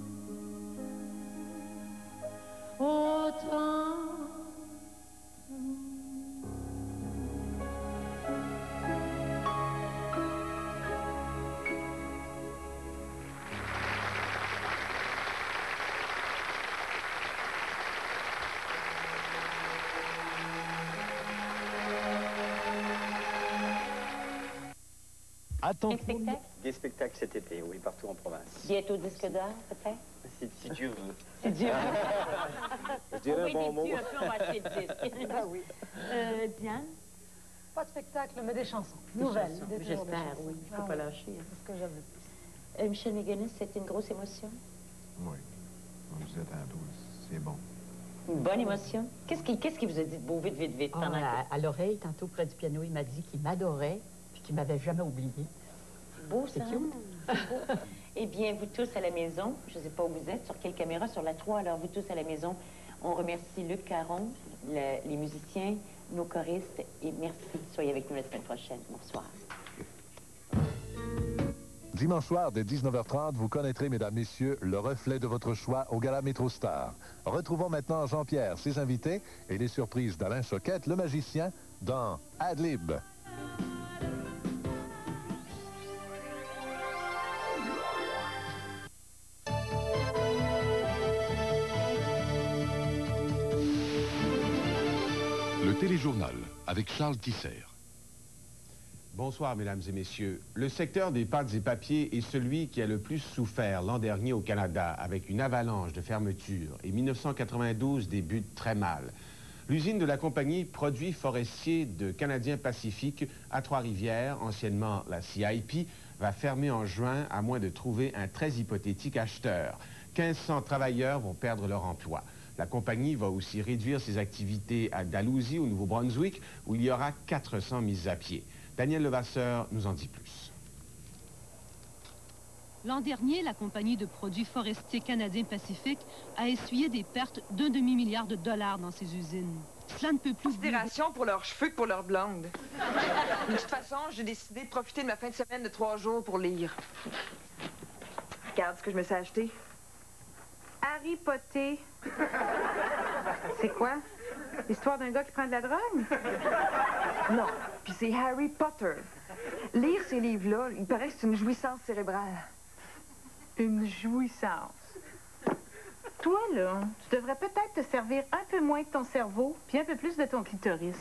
Autant. Attends. Spectacle? Des spectacles cet été, oui, partout en province. Bientôt disque d'or, peut-être? Si, si Dieu veut. Si Dieu Je dirais un bon mot. Un peu, on va acheter le disque. Ah oui. Euh, Diane? Pas de spectacle, mais des chansons. Des Nouvelles. chansons, des toujours des j'espère, chansons. oui. Il ne faut Ah pas oui. lâcher. hein. C'est ce que j'avais. Euh, Michel Mégonis, c'était une grosse émotion? Oui. Comme je disais tantôt, c'est bon. Une bonne émotion? Qu'est-ce qui, qu'est-ce qui vous a dit de beau vite, vite, vite? Ah, pendant que- à à l'oreille, tantôt, près du piano, il m'a dit qu'il m'adorait puis qu'il m'avait jamais oublié. Beau, ça. C'est cute. C'est beau. Eh bien, vous tous à la maison, je ne sais pas où vous êtes, sur quelle caméra, sur la trois, alors vous tous à la maison, on remercie Luc Caron, le- les musiciens, nos choristes, et merci. Soyez avec nous la semaine prochaine. Bonsoir. Dimanche soir, dès dix-neuf heures trente, vous connaîtrez, mesdames, messieurs, le reflet de votre choix au Gala Métro Star. Retrouvons maintenant Jean-Pierre, ses invités, et les surprises d'Alain Choquette, le magicien, dans Ad Lib. téléjournal avec Charles Tisser. Bonsoir, mesdames et messieurs. Le secteur des pâtes et papiers est celui qui a le plus souffert l'an dernier au Canada, avec une avalanche de fermetures, et mille neuf cent quatre-vingt-douze débute très mal. L'usine de la compagnie Produits forestiers de Canadien Pacifique à Trois-Rivières, anciennement la C I P, va fermer en juin à moins de trouver un très hypothétique acheteur. mille cinq cents travailleurs vont perdre leur emploi. La compagnie va aussi réduire ses activités à Dalhousie, au Nouveau-Brunswick, où il y aura quatre cents mises à pied. Daniel Levasseur nous en dit plus. L'an dernier, la compagnie de produits forestiers canadiens Pacifique a essuyé des pertes d'un demi-milliard de dollars dans ses usines. Cela ne peut plus... Considération pour leurs cheveux que pour leurs blondes. De toute façon, j'ai décidé de profiter de ma fin de semaine de trois jours pour lire. Regarde ce que je me suis acheté. Harry Potter. C'est quoi? L'histoire d'un gars qui prend de la drogue? Non, puis c'est Harry Potter. Lire ces livres-là, il paraît que c'est une jouissance cérébrale. Une jouissance. Toi, là, tu devrais peut-être te servir un peu moins de ton cerveau, puis un peu plus de ton clitoris.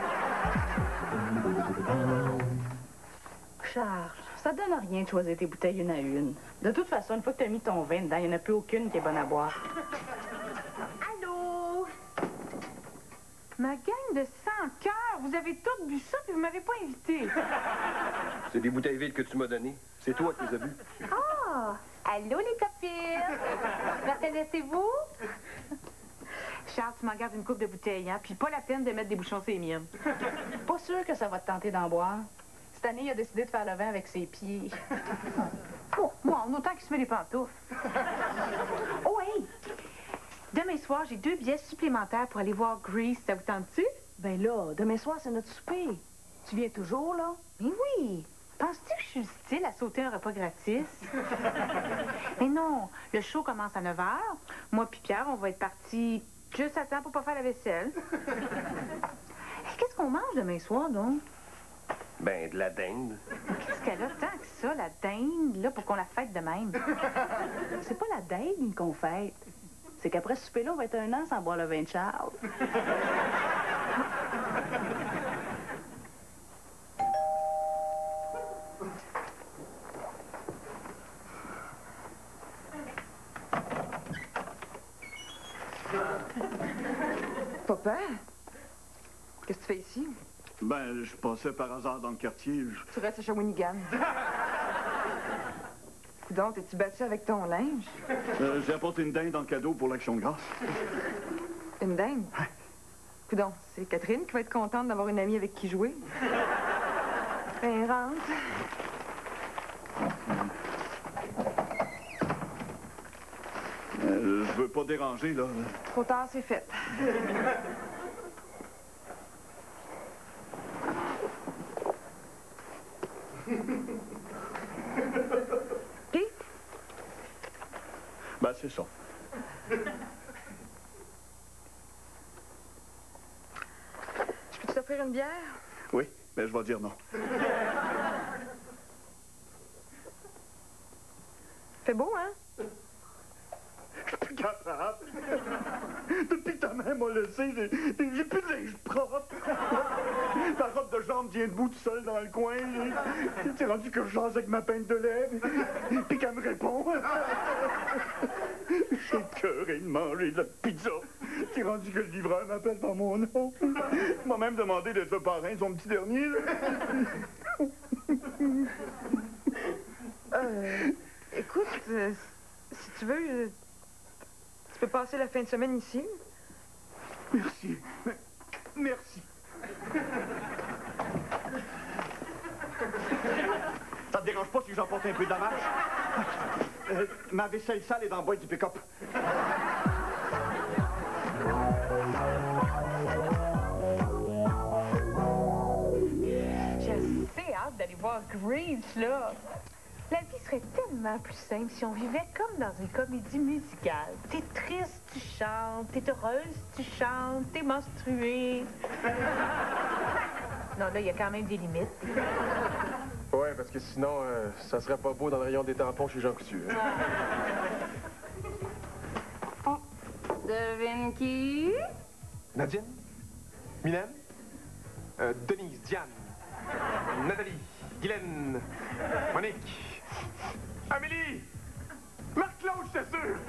Charles, ça donne rien de choisir tes bouteilles une à une. De toute façon, une fois que tu as mis ton vin dedans, il n'y en a plus aucune qui est bonne à boire. Allô? Ma gang de sans cœur, vous avez toutes bu ça, puis vous m'avez pas invité. C'est des bouteilles vides que tu m'as données. C'est toi qui les as bues. Ah! Allô, les copines? Me reconnaissez-vous? Charles, tu m'en gardes une coupe de bouteilles, hein? Puis pas la peine de mettre des bouchons sur les miennes. Pas sûr que ça va te tenter d'en boire. Cette année, il a décidé de faire le vin avec ses pieds. Oh, moi, en autant qu'il se met les pantoufles. Oh, hey! Demain soir, j'ai deux billets supplémentaires pour aller voir Grease. Ça vous tente-tu? Ben là, demain soir, c'est notre souper. Tu viens toujours, là? Mais oui! Penses-tu que je suis le style à sauter un repas gratis? Mais non, le show commence à neuf heures. Moi puis Pierre, on va être partis juste à temps pour pas faire la vaisselle. Qu'est-ce qu'on mange demain soir, donc? Ben, de la dinde. Qu'est-ce qu'elle a tant que ça, la dinde, là, pour qu'on la fête de même? C'est pas la dinde qu'on fête. C'est qu'après ce souper-là, on va être un an sans boire le vin de Charles. Papa? Qu'est-ce que tu fais ici? Ben, je passais par hasard dans le quartier. Je... Tu restes à Shawinigan. Donc, t'es-tu battu avec ton linge? Euh, j'ai apporté une dinde en cadeau pour l'Action de grâce. Une dinde? Ouais. Coudon, c'est Catherine qui va être contente d'avoir une amie avec qui jouer. Ben, rentre. Euh, je veux pas déranger, là. Trop tard, c'est fait. Puis? Ben, c'est ça. Je peux t'offrir une bière? Oui, mais je vais dire non. Fait beau, hein? Je suis plus capable. Depuis que ta mère m'a laissé, j'ai j'ai plus de linge propre. Ta robe de jambe vient debout tout seul dans le coin. T'es rendu que je jase avec ma peinte de lèvres. Puis qu'elle me répond. J'ai cœuré de manger de la pizza. T'es rendu que le livreur m'appelle par mon nom. Il m'a même demandé d'être le parrain de son petit dernier. Euh, écoute, euh, si tu veux, je... tu peux passer la fin de semaine ici. Merci. Merci. Ça te dérange pas si j'emporte un peu de dommage? Euh, ma vaisselle sale est dans le boîte du pick-up. J'ai assez hâte d'aller voir Grease, là. La vie serait tellement plus simple si on vivait comme dans une comédie musicale. T'es triste, tu chantes. T'es heureuse, tu chantes. T'es menstruée. Non, là, il y a quand même des limites. Ouais, parce que sinon, euh, ça serait pas beau dans le rayon des tampons chez Jean Coutu. Oh. Devine qui? Nadine? Mylène? euh, Denise, Diane, Nathalie, Guylaine, Monique, Amélie, Marc-Claude, je t'assure!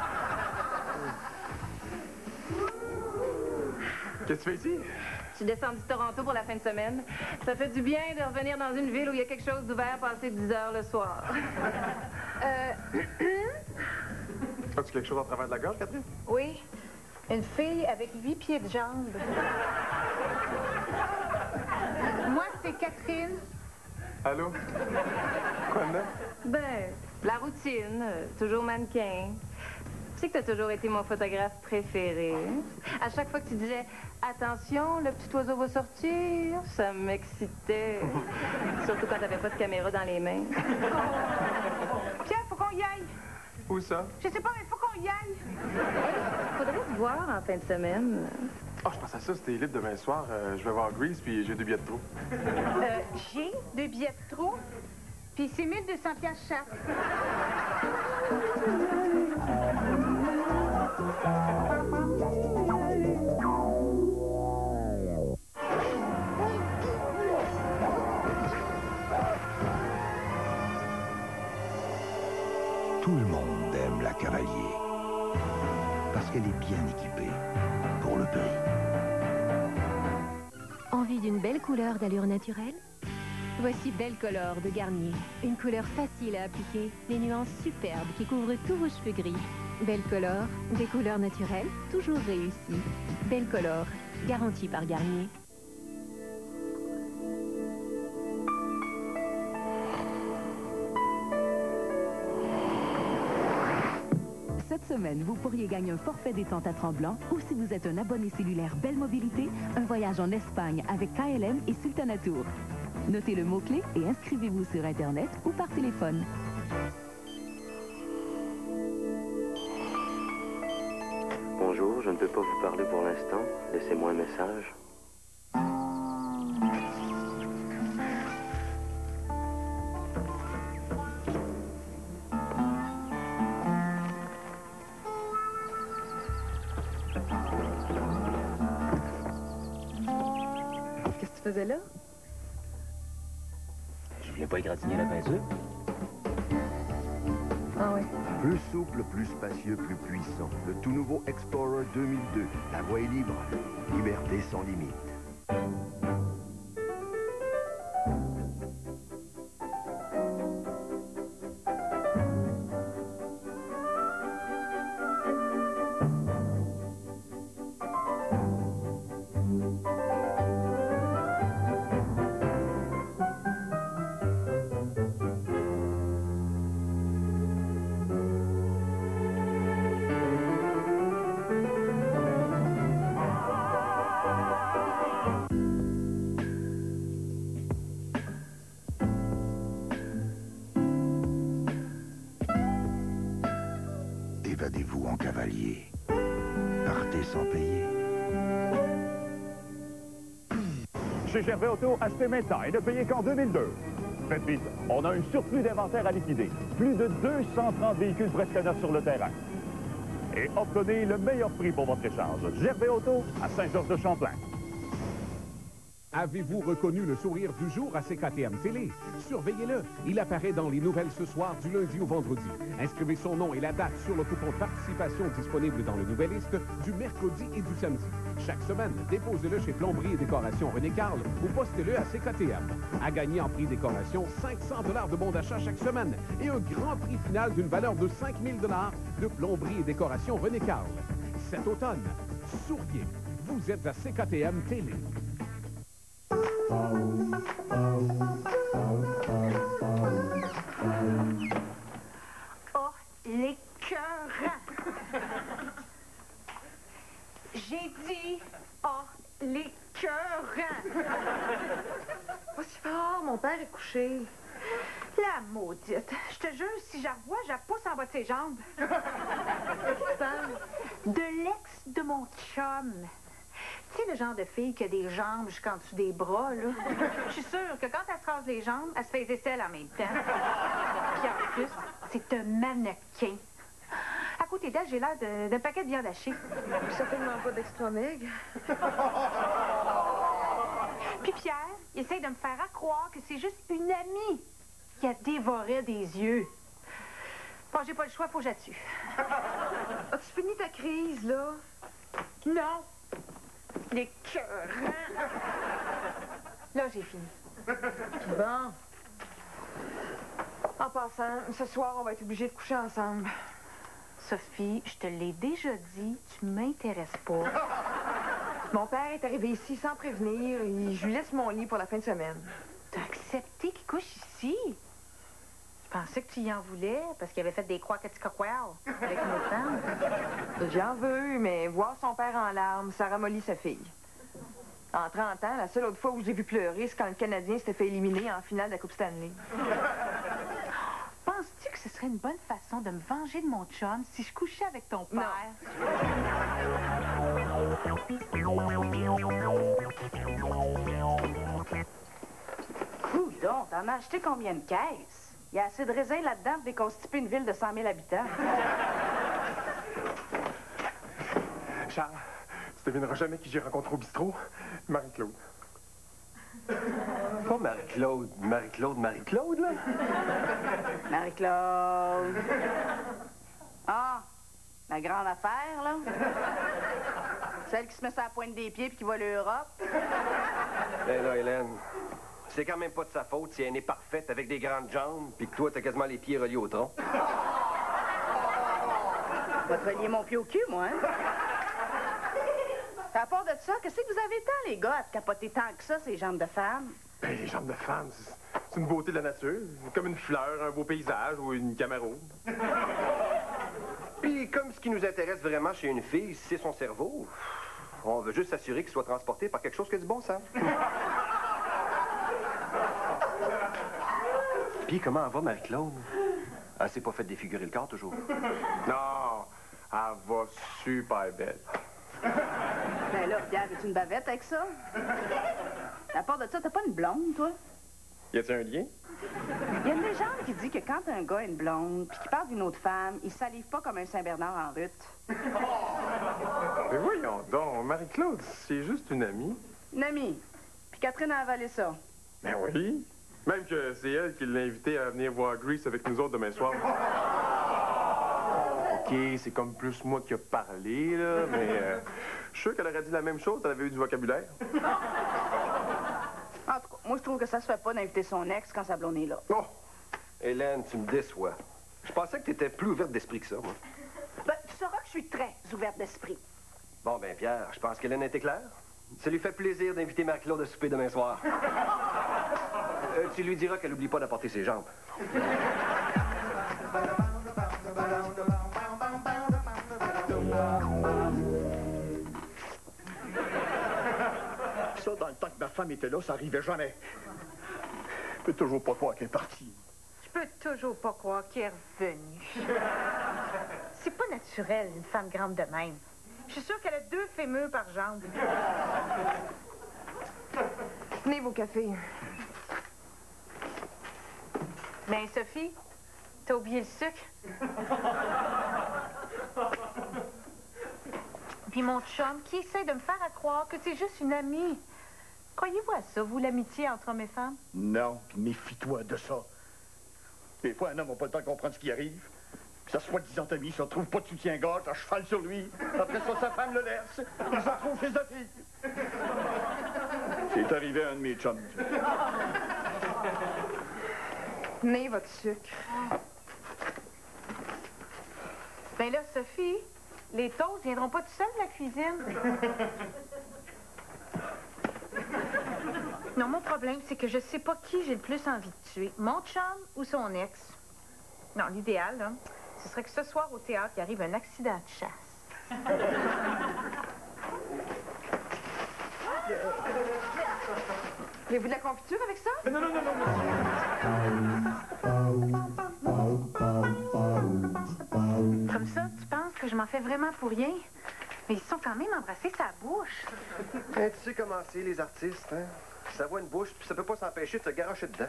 Qu'est-ce que tu fais ici? Je suis descendue de Toronto pour la fin de semaine. Ça fait du bien de revenir dans une ville où il y a quelque chose d'ouvert passer dix heures le soir. euh... As-tu quelque chose en travers de la gorge, Catherine? Oui. Une fille avec huit pieds de jambes. Moi, c'est Catherine. Allô? Quoi de neuf? Ben, la routine, euh, toujours mannequin. Tu sais que t'as toujours été mon photographe préféré. À chaque fois que tu disais « Attention, le petit oiseau va sortir », ça m'excitait. Surtout quand t'avais pas de caméra dans les mains. Pierre, faut qu'on y aille. Où ça? Je sais pas, mais faut qu'on y aille. Hey, faudrait se voir en fin de semaine. Oh, je pense à ça, c'était libre demain soir. Euh, je vais voir Grease, puis j'ai deux billets de trop. Euh, j'ai deux billets de trop, puis c'est mille deux cents piastres chaque. Tout le monde aime la Cavalier parce qu'elle est bien équipée pour le prix. Envie d'une belle couleur d'allure naturelle? Voici Belle Color de Garnier. Une couleur facile à appliquer, des nuances superbes qui couvrent tous vos cheveux gris. Belle Color, des couleurs naturelles, toujours réussies. Belle Color, garantie par Garnier. Cette semaine, vous pourriez gagner un forfait détente à Tremblant ou si vous êtes un abonné cellulaire Belle Mobilité, un voyage en Espagne avec K L M et Sultana Tour. Notez le mot-clé et inscrivez-vous sur Internet ou par téléphone. Bonjour, je ne peux pas vous parler pour l'instant. Laissez-moi un message. Qu'est-ce que tu faisais là? Je voulais pas égratigner la peinture. Ah oui. Plus souple, plus spacieux, plus puissant. Le tout nouveau Explorer deux mille deux. La voie est libre. Liberté sans limite. Évadez-vous en cavalier. Partez sans payer. Chez Gervais Auto, achetez maintenant et ne payez qu'en deux mille deux. Faites vite, on a un surplus d'inventaire à liquider. Plus de deux cent trente véhicules presque neufs sur le terrain. Et obtenez le meilleur prix pour votre échange. Gervais Auto à Saint-Georges-de-Champlain. Avez-vous reconnu le sourire du jour à C K T M Télé? Surveillez-le. Il apparaît dans les nouvelles ce soir du lundi au vendredi. Inscrivez son nom et la date sur le coupon de participation disponible dans le Nouvelliste du mercredi et du samedi. Chaque semaine, déposez-le chez Plomberie et Décoration René Carle ou postez-le à C K T M. À gagner en prix décoration, cinq cents dollars de bons d'achat chaque semaine et un grand prix final d'une valeur de cinq mille dollars de Plomberie et Décoration René Carle. Cet automne, souriez. Vous êtes à C K T M Télé. Oh, l'écœurant! J'ai dit, oh, l'écœurant! Pas si fort, mon père est couché. La maudite! Je te jure, si je la revois, je la pousse en bas de ses jambes. De qui tu parles? De l'ex de mon chum. Tu sais, le genre de fille qui a des jambes jusqu'en dessous des bras, là. Je suis sûre que quand elle se rase les jambes, elle se fait les aisselles en même temps. Puis en plus, c'est un mannequin. À côté d'elle, j'ai l'air de- d'un paquet de viande hachée. Certainement pas d'extra maigre. Puis Puis Pierre, il essaye de me faire croire que c'est juste une amie qui a dévoré des yeux. Bon, j'ai pas le choix, faut que j'attue. As-tu fini ta crise, là? Non. Les cœurs. Là, j'ai fini. Bon. En passant, ce soir, on va être obligés de coucher ensemble. Sophie, je te l'ai déjà dit, tu m'intéresses pas. Mon père est arrivé ici sans prévenir et je lui laisse mon lit pour la fin de semaine. T'as accepté qu'il couche ici? Je pensais que tu y en voulais parce qu'il avait fait des croix que tu coquelles avec une autre femme. J'en veux, mais voir son père en larmes, ça ramollit sa fille. En trente ans, la seule autre fois où je l'ai vu pleurer, c'est quand le Canadien s'était fait éliminer en finale de la Coupe Stanley. Penses-tu que ce serait une bonne façon de me venger de mon chum si je couchais avec ton père? Coudon, t'en as acheté combien de caisses? Il y a assez de raisins là-dedans pour déconstiper une ville de cent mille habitants. Charles, tu devineras jamais qui j'ai rencontré au bistrot. Marie-Claude. Pas Marie-Claude. Marie-Claude, Marie-Claude, là? Marie-Claude. Ah, la grande affaire, là? Celle qui se met sur la pointe des pieds puis qui va à l'Europe. Ben là, Hélène, c'est quand même pas de sa faute si elle est née parfaite avec des grandes jambes puis que toi, t'as quasiment les pieds reliés au tronc. Je vais te relier mon pied au cul, moi, hein? À part de ça, qu'est-ce que vous avez tant, les gars, à te capoter tant que ça, ces jambes de femme? Ben, les jambes de femme, c'est c'est une beauté de la nature. Comme une fleur, un beau paysage ou une Camaro. Puis comme ce qui nous intéresse vraiment chez une fille, c'est son cerveau, on veut juste s'assurer qu'il soit transporté par quelque chose qui a du bon sens. Puis comment va Marie-Claude? Elle s'est pas fait défigurer le corps toujours? Non, elle va super belle. Ben là, Pierre, es-tu une bavette avec ça? À part de ça, t'as pas une blonde, toi? Y a-t-il un lien? Il y a une légende qui dit que quand un gars a une blonde puis qu'il parle d'une autre femme, il salive pas comme un Saint-Bernard en route. Mais voyons donc, Marie-Claude, c'est juste une amie. Une amie. Puis Catherine a avalé ça. Ben oui. Même que c'est elle qui l'a invité à venir voir Grease avec nous autres demain soir. OK, c'est comme plus moi qui a parlé, là, mais euh, je suis sûr qu'elle aurait dit la même chose si elle avait eu du vocabulaire. En tout cas, moi, je trouve que ça se fait pas d'inviter son ex quand sa blonde est là. Oh! Hélène, tu me déçois. Je pensais que t'étais plus ouverte d'esprit que ça, moi. Ben, tu sauras que je suis très ouverte d'esprit. Bon, ben Pierre, je pense qu'Hélène a été claire. Ça lui fait plaisir d'inviter Marie-Claude à souper demain soir. euh, tu lui diras qu'elle n'oublie pas d'apporter ses jambes. Ça, dans le temps que ma femme était là, ça arrivait jamais. Je peux toujours pas croire qu'elle est partie. Je peux toujours pas croire qu'il est revenu. C'est pas naturel, une femme grande de même. Je suis sûre qu'elle a deux fémurs par jambe. Tenez vos cafés. Ben, Sophie, t'as oublié le sucre? Puis mon chum, qui essaie de me faire à croire que c'est juste une amie. Croyez-vous à ça, vous, l'amitié entre hommes et femmes? Non, puis méfie-toi de ça. Des fois, un homme n'a pas le temps de comprendre ce qui arrive. Puis sa soi-disant amie se retrouve pas de soutien-gorge à cheval sur lui. Après ça, sa femme le laisse. Il se retrouve chez sa fille. C'est arrivé à un de mes chums. Tenez votre sucre. Ben là, Sophie, les toasts viendront pas tout seuls de la cuisine. Non, mon problème, c'est que je sais pas qui j'ai le plus envie de tuer. Mon chum ou son ex. Non, l'idéal, là, ce serait que ce soir au théâtre, il arrive un accident de chasse. Voulez-vous de la confiture avec ça? Non, non, non, non, non. Comme ça, tu penses que je m'en fais vraiment pour rien? Mais ils sont quand même embrassés sa bouche. Hein, tu sais comment c'est, les artistes, hein? Ça voit une bouche, puis ça peut pas s'empêcher de se garocher dedans.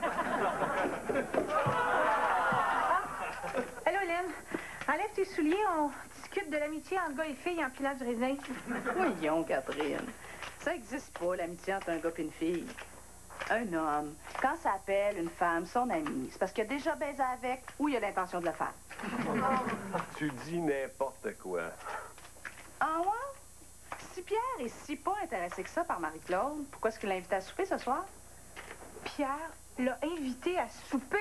Allô, Hélène. Enlève tes souliers, on discute de l'amitié entre gars et filles en pilant du raisin. Voyons, Catherine. Ça existe pas, l'amitié entre un gars et une fille. Un homme, quand ça appelle une femme son amie, c'est parce qu'il a déjà baisé avec ou il a l'intention de le faire. Tu dis n'importe quoi. Ah ouais? Si Pierre est si pas intéressé que ça par Marie-Claude, pourquoi est-ce qu'il l'a invité à souper ce soir? Pierre l'a invité à souper?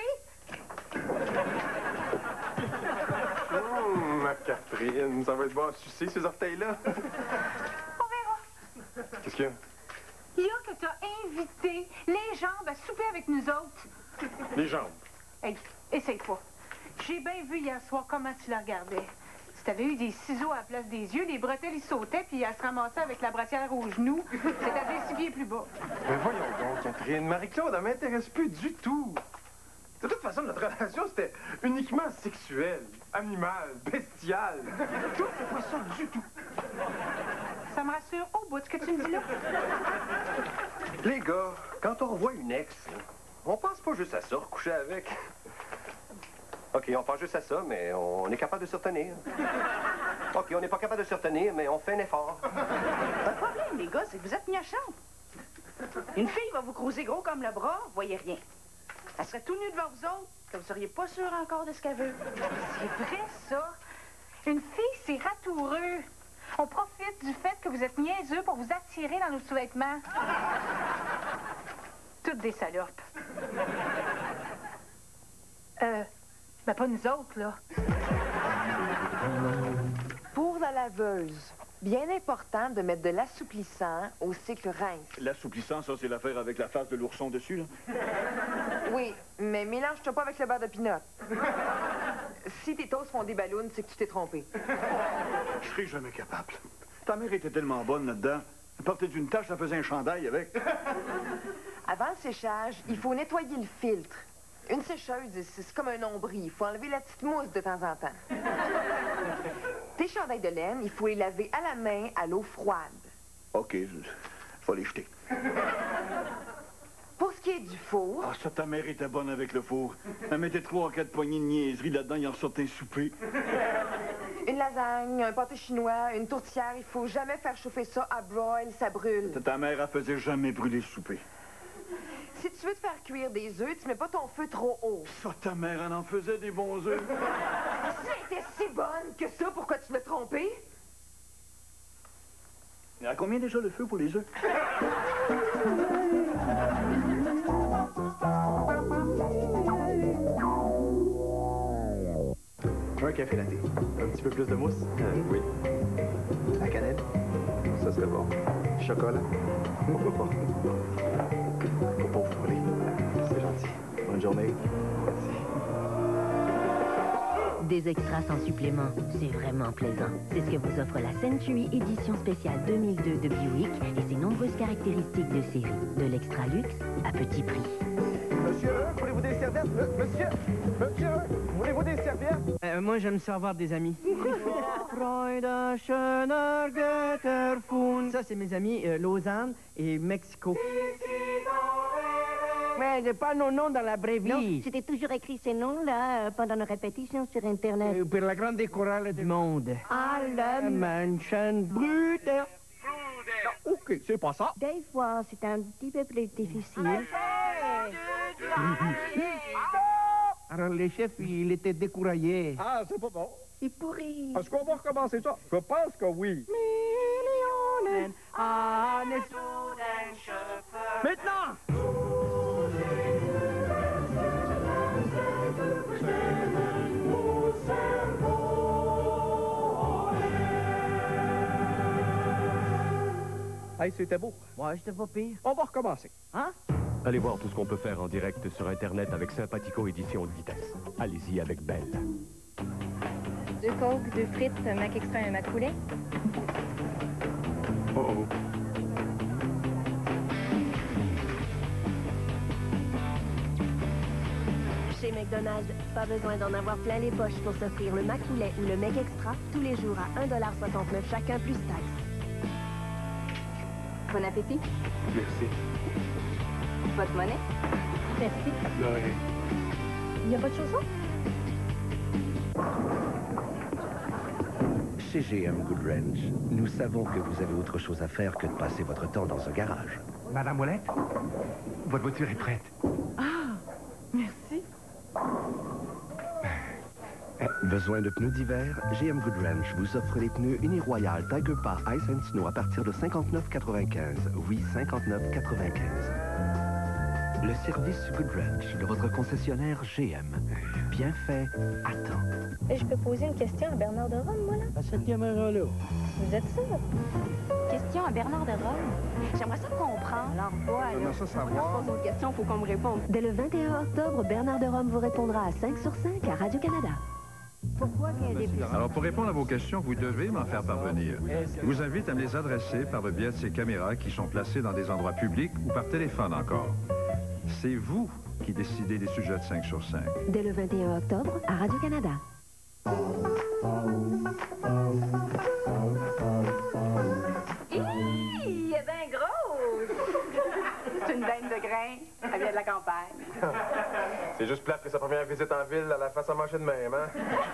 Hum, ma Catherine, ça va être bon à sucer ces orteils-là. On verra. Qu'est-ce qu'il y a? Il y a que t'as invité les jambes à souper avec nous autres. Les jambes. Hey, essaye pas. J'ai bien vu hier soir comment tu la regardais. Si t'avais eu des ciseaux à la place des yeux, les bretelles, ils sautaient, puis elle se ramassait avec la brassière au genou. C'est-à-dire six pieds plus bas. Mais voyons donc, Catherine. Marie-Claude, elle m'intéresse plus du tout. De toute façon, notre relation, c'était uniquement sexuelle, animale, bestiale. Toi, c'est pas ça du tout. Ça me rassure au bout de ce que tu me dis là. Les gars, quand on revoit une ex, on pense pas juste à ça, recoucher avec. OK, on pense juste à ça, mais on est capable de se retenir. OK, on n'est pas capable de se retenir, mais on fait un effort. Le problème, les gars, c'est que vous êtes gnachants. Une fille va vous croiser gros comme le bras, vous voyez rien. Elle serait tout nue devant vous autres, que vous seriez pas sûr encore de ce qu'elle veut. C'est vrai, ça. Une fille, c'est ratoureux. On profite du fait que vous êtes niaiseux pour vous attirer dans nos sous-vêtements. Toutes des salopes. Euh, ben pas nous autres, là. Pour la laveuse, bien important de mettre de l'assouplissant au cycle rince. L'assouplissant, ça, c'est l'affaire avec la face de l'ourson dessus, là? Oui, mais mélange-toi pas avec le beurre de pinot. Si tes toasts font des ballons, c'est que tu t'es trompé. Je serai jamais capable. Ta mère était tellement bonne là-dedans. Elle partait d'une tâche, ça faisait un chandail avec. Avant le séchage, il faut nettoyer le filtre. Une sécheuse, c'est comme un nombril. Il faut enlever la petite mousse de temps en temps. Tes chandails de laine, il faut les laver à la main à l'eau froide. OK, je vais les jeter. Pour ce qui est du four... Ah, ça, ta mère était bonne avec le four. Elle mettait trois ou quatre poignées de niaiserie là-dedans, il en sortait un souper. Une lasagne, un pâté chinois, une tourtière, il faut jamais faire chauffer ça à broil, ça brûle. Ta mère, elle faisait jamais brûler le souper. Si tu veux te faire cuire des œufs, tu mets pas ton feu trop haut. Ça, ta mère, elle en faisait des bons œufs. Si elle était si bonne que ça, pourquoi tu l'as trompée? À combien déjà le feu pour les œufs? Un café latte. Un petit peu plus de mousse? Euh, oui. La cannelle? Ça serait bon. Chocolat? Faut pas vous brûler. C'est gentil. Bonne journée. Merci. Des extras sans supplément, c'est vraiment plaisant. C'est ce que vous offre la Century édition spéciale deux mille deux de Buick et ses nombreuses caractéristiques de série. De l'extra luxe à petit prix. Monsieur, voulez-vous des serviettes? Euh, monsieur, monsieur, voulez-vous des serviettes? Euh, moi, j'aime ça avoir des amis. Ça, c'est mes amis euh, Lausanne et Mexico. Mais j'ai pas nos noms dans la vraie vie. Non, c'était toujours écrit ces noms-là euh, pendant nos répétitions sur Internet. Euh, pour la grande chorale du monde. Ah, le... Mansion Bruder. Ah, OK, c'est pas ça. Des fois, c'est un petit peu plus difficile. Alors, le chef, il était découragé. Ah, c'est pas bon. C'est pourri. Est-ce qu'on va recommencer ça? Je pense que oui. Maintenant! Hey, c'était beau. Ouais, c'était pas pire. On va recommencer. Hein? Allez voir tout ce qu'on peut faire en direct sur Internet avec Sympathico Édition de vitesse. Allez-y avec Belle. Deux coques, deux frites, un mac extra et un mac poulet. Oh oh. Chez McDonald's, pas besoin d'en avoir plein les poches pour s'offrir le Mac poulet ou le Mac extra tous les jours à un dollar soixante-neuf chacun plus taxes. Bon appétit. Merci. Votre monnaie? Merci. Ouais. Il n'y a pas de chaussons? Chez G M Goodwrench, nous savons que vous avez autre chose à faire que de passer votre temps dans un garage. Madame Ouellette, votre voiture est prête. Ah, merci. Besoin de pneus d'hiver? G M Goodwrench vous offre les pneus Uniroyal Tiger Pass Ice and Snow à partir de cinquante-neuf quatre-vingt-quinze. Oui, cinquante-neuf quatre-vingt-quinze. Le service Goodwrench de votre concessionnaire G M. Bien fait, à temps. Je peux poser une question à Bernard de Rome, moi, là? À cette caméra-là. Vous êtes sûr? Question à Bernard de Rome. J'aimerais ça comprendre. Alors, voilà. J'aimerais ça savoir. Quand je pose une question, il faut qu'on me réponde. Dès le vingt et un octobre, Bernard de Rome vous répondra à cinq sur cinq à Radio-Canada. Pourquoi qu'il y a des plus... Alors, pour répondre à vos questions, vous devez m'en faire parvenir. Je vous invite à me les adresser par le biais de ces caméras qui sont placées dans des endroits publics ou par téléphone encore. C'est vous qui décidez des sujets de cinq sur cinq. Dès le vingt et un octobre, à Radio-Canada. Hi, elle est bien grosse! C'est une veine de grain. Elle vient de la campagne. C'est juste plate que sa première visite en ville, elle la fasse à manger de même, hein?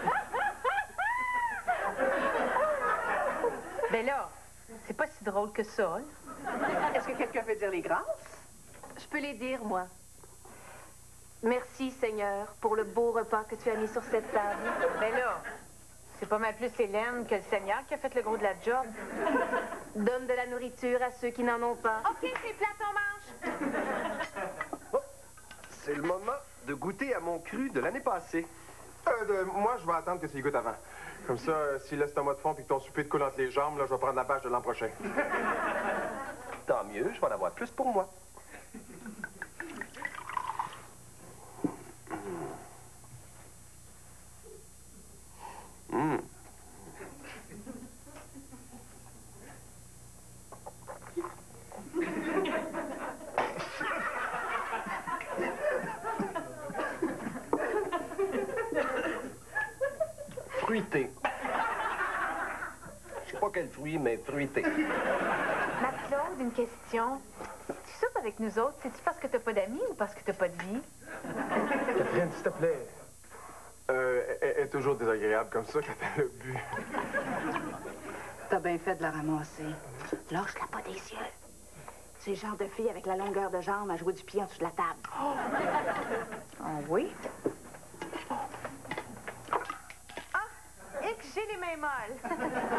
Ben là, c'est pas si drôle que ça, là. Est-ce que quelqu'un veut dire les grâces? Je peux les dire, moi. Merci, Seigneur, pour le beau repas que tu as mis sur cette table. Ben là, c'est pas mal plus Hélène que le Seigneur qui a fait le gros de la job. Donne de la nourriture à ceux qui n'en ont pas. OK, c'est plat, on mange. Oh, c'est le moment de goûter à mon cru de l'année passée. Euh, de, moi, je vais attendre que ça y goûte avant. Comme ça, euh, s'il laisse ton mot de fond et que ton souper te coule entre les jambes, là, je vais prendre la bâche de l'an prochain. Tant mieux, je vais en avoir plus pour moi. Mmh. Fruité. Je sais pas quel fruit, mais fruité. Marie-Claude, une question. Tu sautes avec nous autres, c'est-tu parce que t'as pas d'amis ou parce que t'as pas de vie? Catherine, s'il te plaît. Euh, elle, elle est toujours désagréable comme ça quand elle a bu. T'as bien fait de la ramasser. Lâche-la pas des yeux. C'est le genre de fille avec la longueur de jambe à jouer du pied en dessous de la table. Oh, oh oui? Ah! Et que j'ai les mains molles.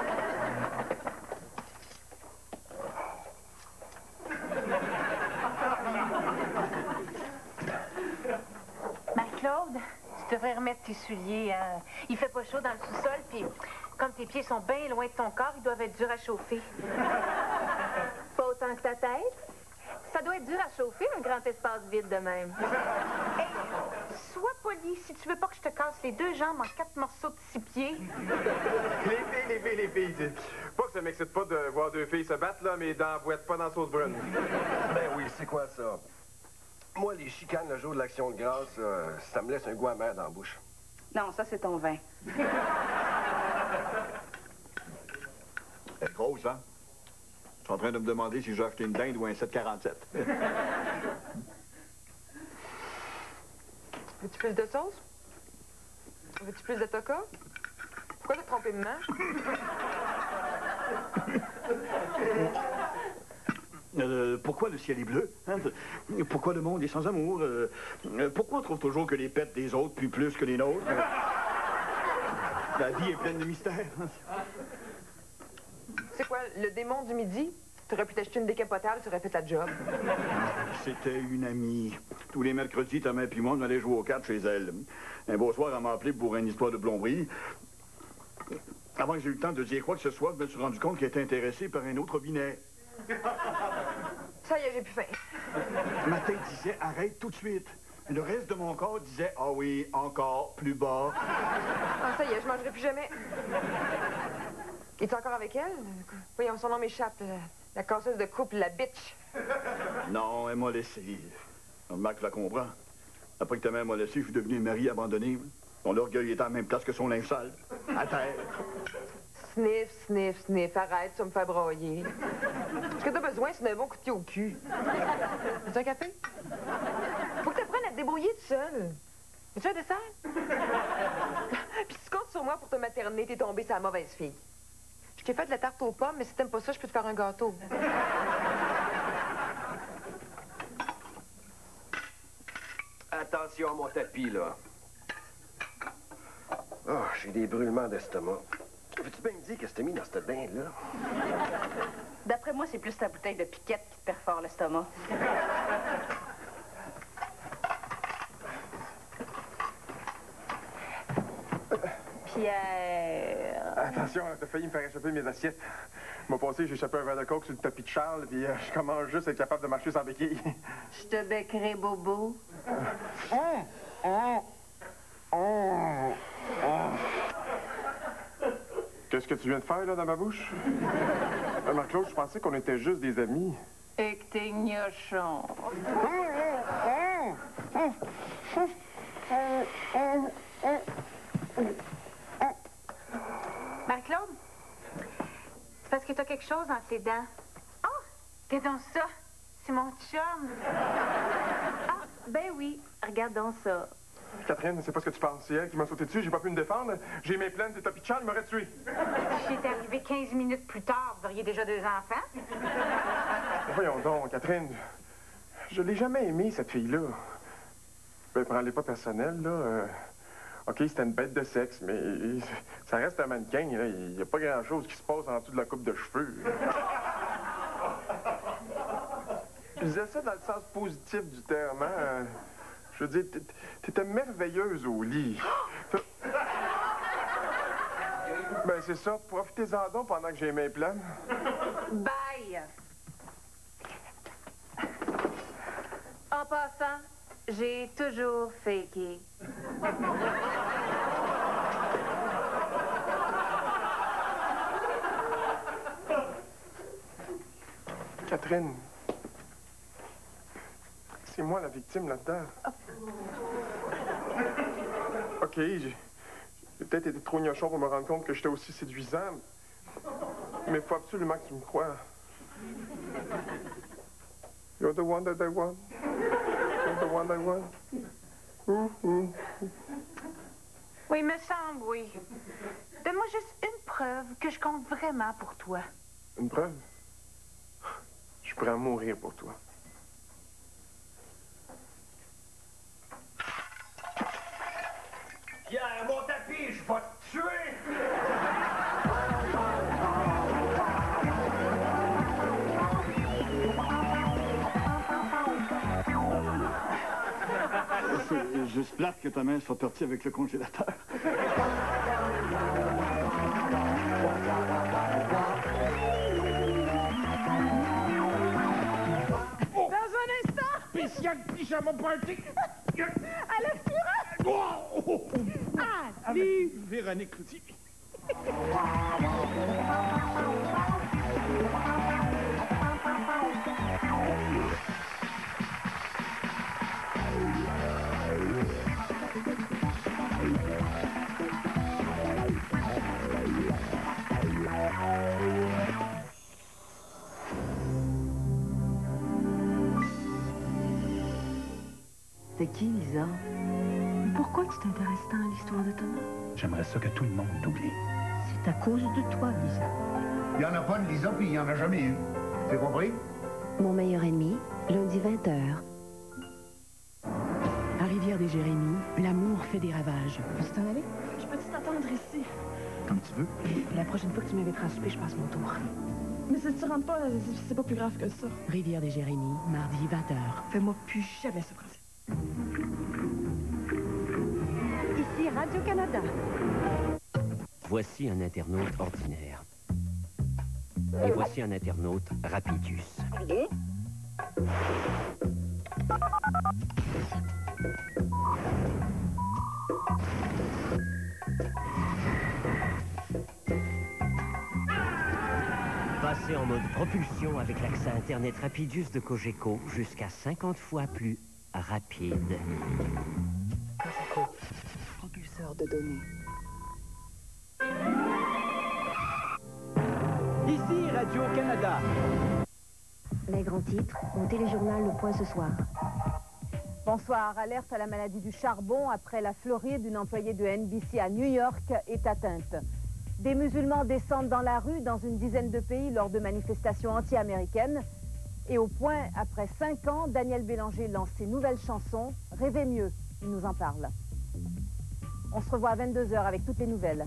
Marie-Claude, tu devrais remettre tes souliers. Hein. Il fait pas chaud dans le sous-sol, puis comme tes pieds sont bien loin de ton corps, ils doivent être durs à chauffer. Pas autant que ta tête. Ça doit être dur à chauffer, un grand espace vide de même. Hey, sois poli si tu veux pas que je te casse les deux jambes en quatre morceaux de six pieds. Les filles, les filles, les filles. c'est- Pas que ça m'excite pas de voir deux filles se battre, là, mais dans la boîte, pas dans la sauce brune. Ben oui, c'est quoi ça? Moi, les chicanes le jour de l'Action de grâce, euh, ça me laisse un goût amer dans la bouche. Non, ça, c'est ton vin. Elle est grosse, hein? Je suis en train de me demander si j'ai acheté une dinde ou un sept quarante-sept. Veux-tu plus de sauce? Veux-tu plus de toca? Pourquoi t'as trompé de main? Euh, pourquoi le ciel est bleu? Hein? Pourquoi le monde est sans amour? Euh, euh, pourquoi on trouve toujours que les pets des autres puent plus que les nôtres? La vie est pleine de mystères. C'est quoi, le démon du midi? T'aurais pu t'acheter une décapotable, tu aurais fait ta job. C'était une amie. Tous les mercredis, ta mère et moi, on allait jouer aux cartes chez elle. Un beau soir, elle m'a appelé pour une histoire de plomberie. Avant que j'ai eu le temps de dire quoi que ce soit, je me suis rendu compte qu'elle était intéressée par un autre robinet. Ça y est, j'ai plus faim. Ma tête disait, arrête tout de suite. Le reste de mon corps disait, ah oui, encore, plus bas. Ah, ça y est, je mangerai plus jamais. Es-tu encore avec elle? Voyons, son nom m'échappe. euh, La casseuse de couple, la bitch. Non, elle m'a laissé. Mac la comprend. Après que ta mère m'a laissé, je suis devenu un mari abandonné. Son orgueil était à la même place que son linge sale. À terre. Sniff, sniff, sniff. Arrête, tu vas me faire broyer. Ce que t'as besoin, c'est d'un bon coup de pied au cul. Veux-tu un café? Faut que t'apprennes à te débrouiller tout seul. Veux-tu un dessert? Puis si tu comptes sur moi pour te materner, t'es tombée sur la mauvaise fille. Je t'ai fait de la tarte aux pommes, mais si t'aimes pas ça, je peux te faire un gâteau. Attention à mon tapis, là. Oh, j'ai des brûlements d'estomac. Veux-tu bien me dire qu'est-ce que t'as mis dans cette dinde-là? D'après moi, c'est plus ta bouteille de piquette qui te perfore l'estomac. Pierre... Attention, t'as failli me faire échapper mes assiettes. M'a passé, j'ai échappé un verre de coke sur le tapis de Charles, puis euh, je commence juste à être capable de marcher sans béquille. Je te becquerai, Bobo. Oh! Oh! Oh! Oh! Qu'est-ce que tu viens de faire, là, dans ma bouche? Euh, Marc-Claude, je pensais qu'on était juste des amis. Et que t'es gnochon. Marc-Claude, c'est parce que t'as quelque chose entre les dents. Ah! Oh, t'es donc ça. C'est mon chum. Ah, ben oui. Regarde donc ça. Catherine, c'est pas ce que tu penses. C'est elle qui m'a sauté dessus, j'ai pas pu me défendre. J'ai mes plaines du tapis de Charles, il m'aurait tué. Si j'étais arrivé quinze minutes plus tard, vous auriez déjà deux enfants? Voyons donc, Catherine. Je l'ai jamais aimée, cette fille-là. Ben, prends-les pas personnel, là. Euh, OK, c'était une bête de sexe, mais ça reste un mannequin, là. Il n'y a pas grand-chose qui se passe en dessous de la coupe de cheveux. Je disais ça dans le sens positif du terme, hein. Je veux dire, t'étais merveilleuse au lit. Ben, c'est ça. Profitez-en donc pendant que j'ai mes plans. Bye! En passant, j'ai toujours faké. Catherine, c'est moi la victime là-dedans. OK, j'ai peut-être été trop gnochon pour me rendre compte que j'étais aussi séduisant. Mais il faut absolument que tu me crois. You're the one that I want. You're the one I want. Ouh, ouh. Oui, il me semble, oui. Donne-moi juste une preuve que je compte vraiment pour toi. Une preuve? Je suis prêt à mourir pour toi. Pierre, mon tapis, je vais te tuer! C'est juste plate que ta main soit partie avec le congélateur. Dans un instant! Spécial pyjama party! À l'assurance! Oh! Ah, Salut! Véronique Cloutier. C'est qui, Lisa? Pourquoi tu t'intéresses tant à l'histoire de Thomas? J'aimerais ça que tout le monde t'oublie. C'est à cause de toi, Lisa. Il n'y en a pas de Lisa, puis il n'y en a jamais eu. T'as compris? Mon meilleur ennemi, lundi vingt heures. À Rivière-des-Jérémies, l'amour fait des ravages. Veux-tu t'en aller? Je peux-tu t'attendre ici? Comme tu veux. La prochaine fois que tu m'inviteras à souper, je passe mon tour. Mais si tu rentres pas, c'est pas plus grave que ça. Rivière-des-Jérémies, mardi vingt heures. Fais-moi plus jamais ce principe. Ici Radio-Canada. Voici un internaute ordinaire. Et voici un internaute Rapidus. Passez en mode propulsion avec l'accès Internet Rapidus de Cogeco jusqu'à cinquante fois plus rapide. Propulseur de données. Ici Radio-Canada. Les grands titres au téléjournal Le Point ce soir. Bonsoir. Alerte à la maladie du charbon après la Floride. Une employée de N B C à New York est atteinte. Des musulmans descendent dans la rue dans une dizaine de pays lors de manifestations anti-américaines. Et au point, après cinq ans, Daniel Bélanger lance ses nouvelles chansons. Rêvez mieux, il nous en parle. On se revoit à vingt-deux heures avec toutes les nouvelles.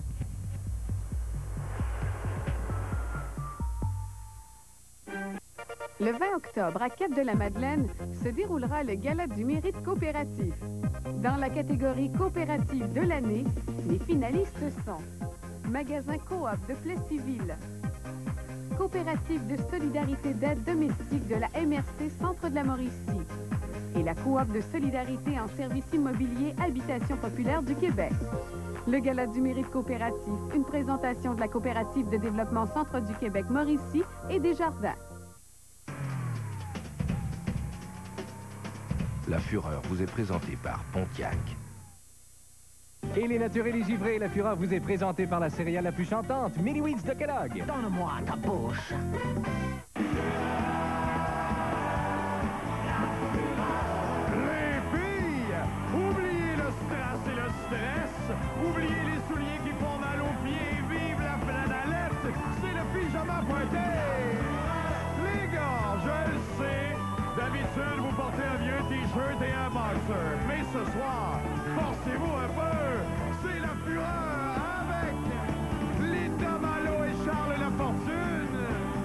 Le vingt octobre, à Cap-de-la-Madeleine, se déroulera le Gala du mérite coopératif. Dans la catégorie coopérative de l'année, les finalistes sont Magasin Coop de Plessisville, Coopérative de solidarité d'aide domestique de la M R C Centre de la Mauricie et la Coop de solidarité en services immobiliers Habitation populaire du Québec. Le Gala du mérite coopératif, une présentation de la coopérative de développement Centre du Québec Mauricie et Desjardins. La Fureur vous est présentée par Pontiac. Et les naturels et givrés, la Fureur vous est présentée par la céréale la plus chantante, Mini Wheats de Kellogg. Donne-moi ta bouche. Les filles, oubliez le stress et le stress. Oubliez les souliers qui font mal aux pieds. Vive la flanalette, c'est le pyjama pointé. Les gars, je le sais. D'habitude, vous portez un vieux t-shirt et un boxer. Mais ce soir, forcez-vous un peu. C'est la Fureur avec Linda Malo et Charles Lafortune.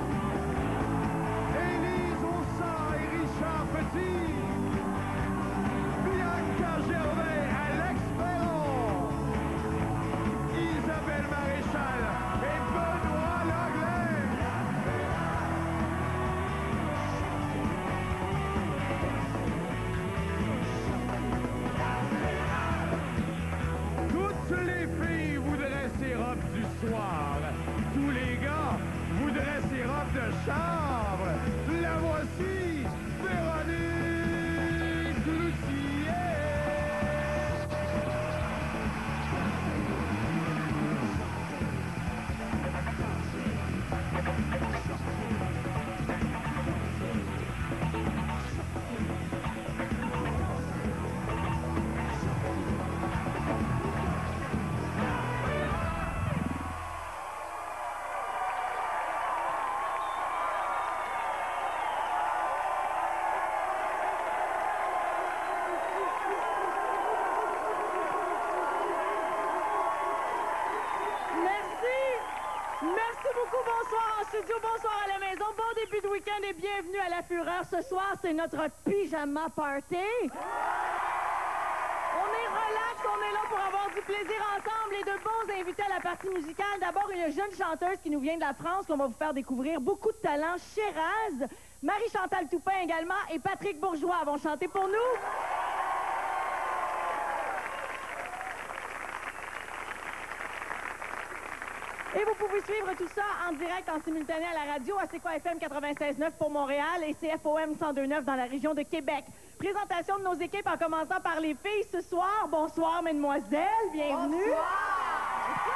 Élise Ossa et Richard Petit. Bianca Gervais, Alex Perron. Isabelle Maréchal et Benoît Langlais. Toutes les filles voudraient ces robes du soir. Tous les gars voudraient ces robes de chambre. La voici, Véronique Cloutier. Bonsoir à la maison, bon début de week-end et bienvenue à La Fureur. Ce soir, c'est notre pyjama party. On est relax, on est là pour avoir du plaisir ensemble et de bons invités à la partie musicale. D'abord, une jeune chanteuse qui nous vient de la France, qu'on va vous faire découvrir beaucoup de talent, Chéraz. Marie-Chantal Toupin également et Patrick Bourgeois vont chanter pour nous. Et vous pouvez suivre tout ça en direct, en simultané à la radio, à C'est quoi F M quatre-vingt-seize neuf pour Montréal et C F O M cent deux neuf dans la région de Québec. Présentation de nos équipes en commençant par les filles ce soir. Bonsoir, mesdemoiselles, bienvenue. Bonsoir.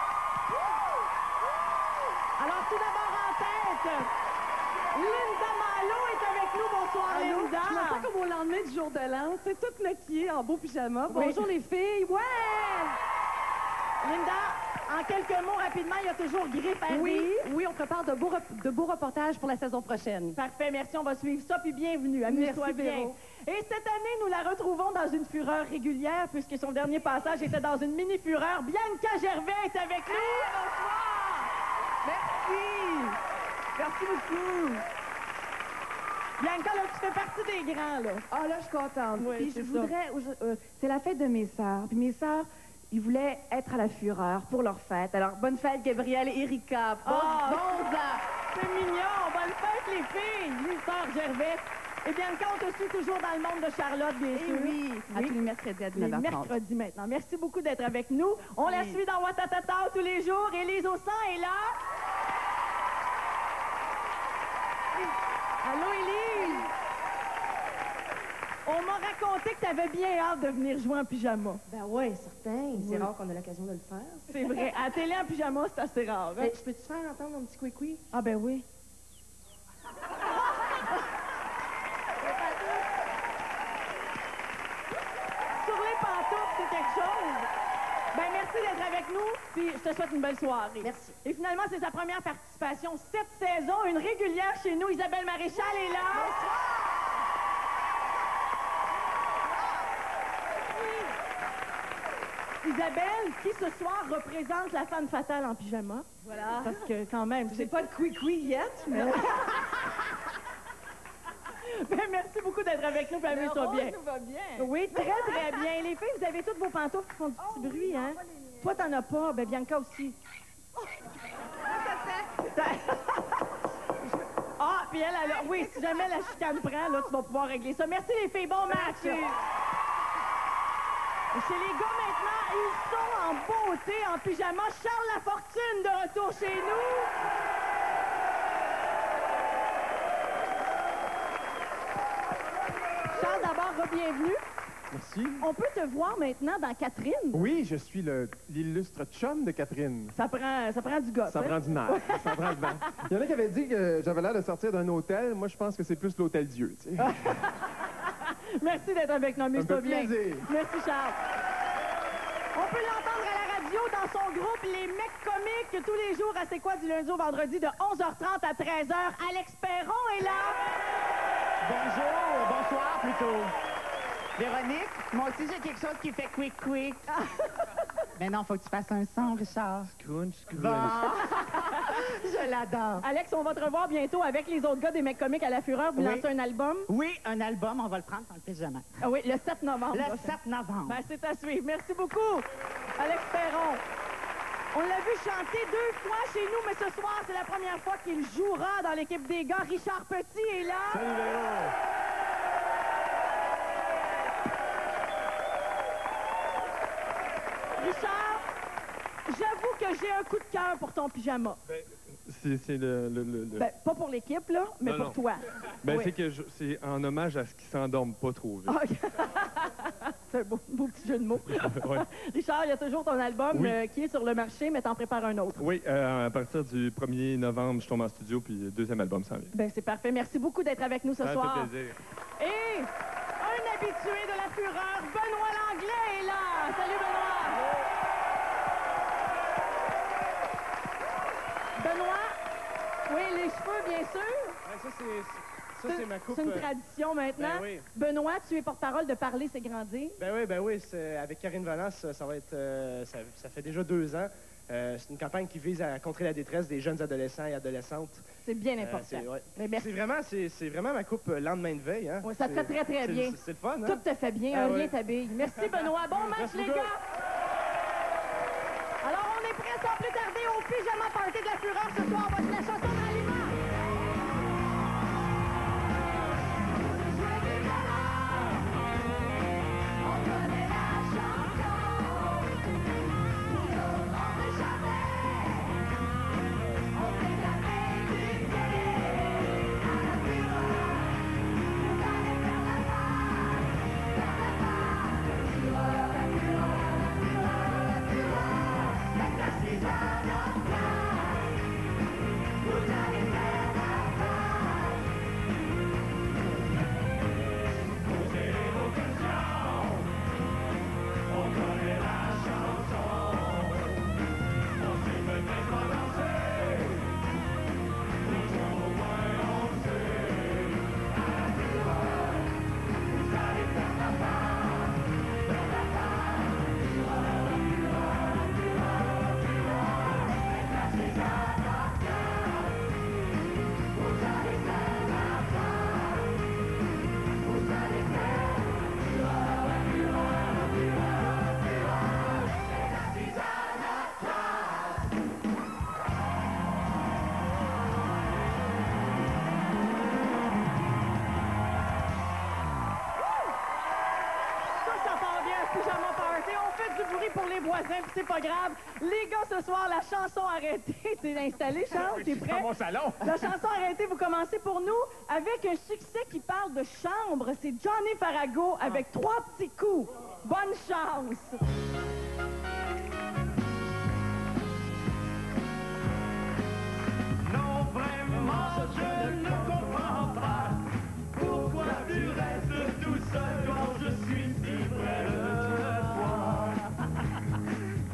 Alors, tout d'abord en tête, Linda Malo est avec nous. Bonsoir, Allô? Linda. Je me sens comme au lendemain du jour de l'an. C'est toute maquillée en beau pyjama. Oui. Bonjour les filles. Ouais! Linda, en quelques mots, rapidement, il y a toujours Griffe à Oui, dire. oui, on prépare de beaux, rep- de beaux reportages pour la saison prochaine. Parfait, merci, on va suivre ça, puis bienvenue, amuse-toi Merci, bien. Véro. Et cette année, nous la retrouvons dans une fureur régulière, puisque son dernier passage était dans une mini-fureur. Bianca Gervais est avec nous. bonsoir! Merci! Merci beaucoup! Bianca, là, tu fais partie des grands, là. Ah, là, je suis contente. Oui, Puis c'est je ça. voudrais... euh, c'est la fête de mes sœurs. Puis mes sœurs, ils voulaient être à la Fureur pour leur fête. Alors, bonne fête, Gabrielle et Erika. Bon, Ah, bon ans! c'est mignon. Bonne fête, les filles. Les sœurs Gervais. Et Bianca, on te suit toujours dans le monde de Charlotte, bien Eh sûr. oui, à tous les mercredis à Les dix-neuf heures trente. mercredis maintenant. Merci beaucoup d'être avec nous. On la suit dans Watatata tous les jours. Élise Ossan est là. Allô, Élise. On m'a raconté que tu avais bien hâte de venir jouer en pyjama. Ben oui, certain. C'est Oui. rare qu'on ait l'occasion de le faire. C'est vrai. À la télé en pyjama, c'est assez rare. hein? Ben, je peux-tu faire entendre mon petit couicoui? Ah ben oui. Sur les pantoufles, c'est quelque chose. Ben, merci d'être avec nous, puis je te souhaite une belle soirée. Merci. Et finalement, c'est sa première participation cette saison, une régulière chez nous. Isabelle Maréchal est là. Isabelle, qui ce soir représente la femme fatale en pyjama. Voilà. Parce que quand même... J'ai pas de quick-quick yet, mais... Ben, merci beaucoup d'être avec nous, puis amuse-toi bien. nous va bien. Oui, très, très bien. Les filles, vous avez toutes vos pantoufles qui font du petit bruit, hein? Toi, t'en as pas. Ben, Bianca aussi. Ah, puis elle, elle a... Oui, si jamais la chicane prend, là, tu vas pouvoir régler ça. Merci, les filles. Bon match. Chez les gars, maintenant, ils sont en beauté, en pyjama. Charles Lafortune, de retour chez nous. Charles, d'abord, re-bienvenue. Merci. On peut te voir maintenant dans Catherine. Oui, je suis le- l'illustre chum de Catherine. Ça prend, ça prend du gosse. Ça hein? prend du nerf. Ça prend du nerf. Il y en a qui avaient dit que j'avais l'air de sortir d'un hôtel. Moi, je pense que c'est plus l'hôtel Dieu, tu sais. Merci d'être avec nous, amuse-toi Ça me bien. fait plaisir. Merci, Charles. On peut l'entendre à la radio dans son groupe Les Mecs Comiques tous les jours à C'est quoi du lundi au vendredi de onze heures trente à treize heures. Alex Perron est là. Bonjour, bonsoir plutôt. Véronique, moi aussi j'ai quelque chose qui fait quick quick. Mais non, faut que tu fasses un son, Richard. Scrunch, scrunch. Bon. Je l'adore. Alex, on va te revoir bientôt avec les autres gars des Mecs Comiques à la Fureur. Vous Oui. lancez un album? Oui, un album, on va le prendre dans le pyjama. Ah oui, le sept novembre. Le prochain. sept novembre. Ben, c'est à suivre. Merci beaucoup, Alex Perron. On l'a vu chanter deux fois chez nous, mais ce soir, c'est la première fois qu'il jouera dans l'équipe des gars. Richard Petit est là. Salut, Véro. Richard, j'avoue que j'ai un coup de cœur pour ton pyjama. C'est c'est le... le, le- le- Ben, pas pour l'équipe, là, mais Non, pour non. toi. Ben, Oui. c'est que je- c'est en hommage à ce qui s'endorme pas trop vite. Ah, ok. C'est un beau, beau petit jeu de mots. Ouais. Richard, il y a toujours ton album Oui. euh, qui est sur le marché, mais t'en prépares un autre. Oui, euh, à partir du premier novembre, je tombe en studio, puis le deuxième album s'en vient. Ben, c'est parfait. Merci beaucoup d'être avec nous ce Ça me soir. fait plaisir. Et un habitué de la Fureur, Benoît Langlais est là. Salut, Benoît. Benoît, oui, les cheveux, bien sûr. ça, c'est ça, c'est ma coupe. C'est une euh, tradition maintenant. Ben oui. Benoît, tu es porte-parole de Parler, c'est grandir. Ben oui, ben oui. c'est- Avec Karine Valence, ça, ça va être. euh, ça, ça fait déjà deux ans. Euh, c'est une campagne qui vise à contrer la détresse des jeunes adolescents et adolescentes. C'est bien Euh, important. c'est ouais. Mais merci. C'est vraiment, c'est, c'est vraiment ma coupe euh, lendemain de veille. Hein. Ouais, ça te C'est- fait très, très c'est- bien. C'est, c'est le fun, hein? Tout te fait bien. Ah un ouais. rien t'habille. Merci, Benoît. Bon match, Merci les beaucoup. gars. Alors, on est prêts sans plus tarder au pyjama party de la Fureur. Ce soir, voici la chanson de Ralliement. Ça, ça part bien, un pyjama party. On fait du bruit pour les voisins, puis c'est pas grave. Les gars, ce soir, la chanson arrêtée. T'es installé, Charles? T'es prêt? Dans mon salon. La chanson arrêtée, vous commencez pour nous avec un succès qui parle de chambre. C'est Johnny Farago avec trois petits coups. Bonne chance! Non, vraiment, je ne comprends pas pourquoi tu restes tout seul quand je suis si près de toi.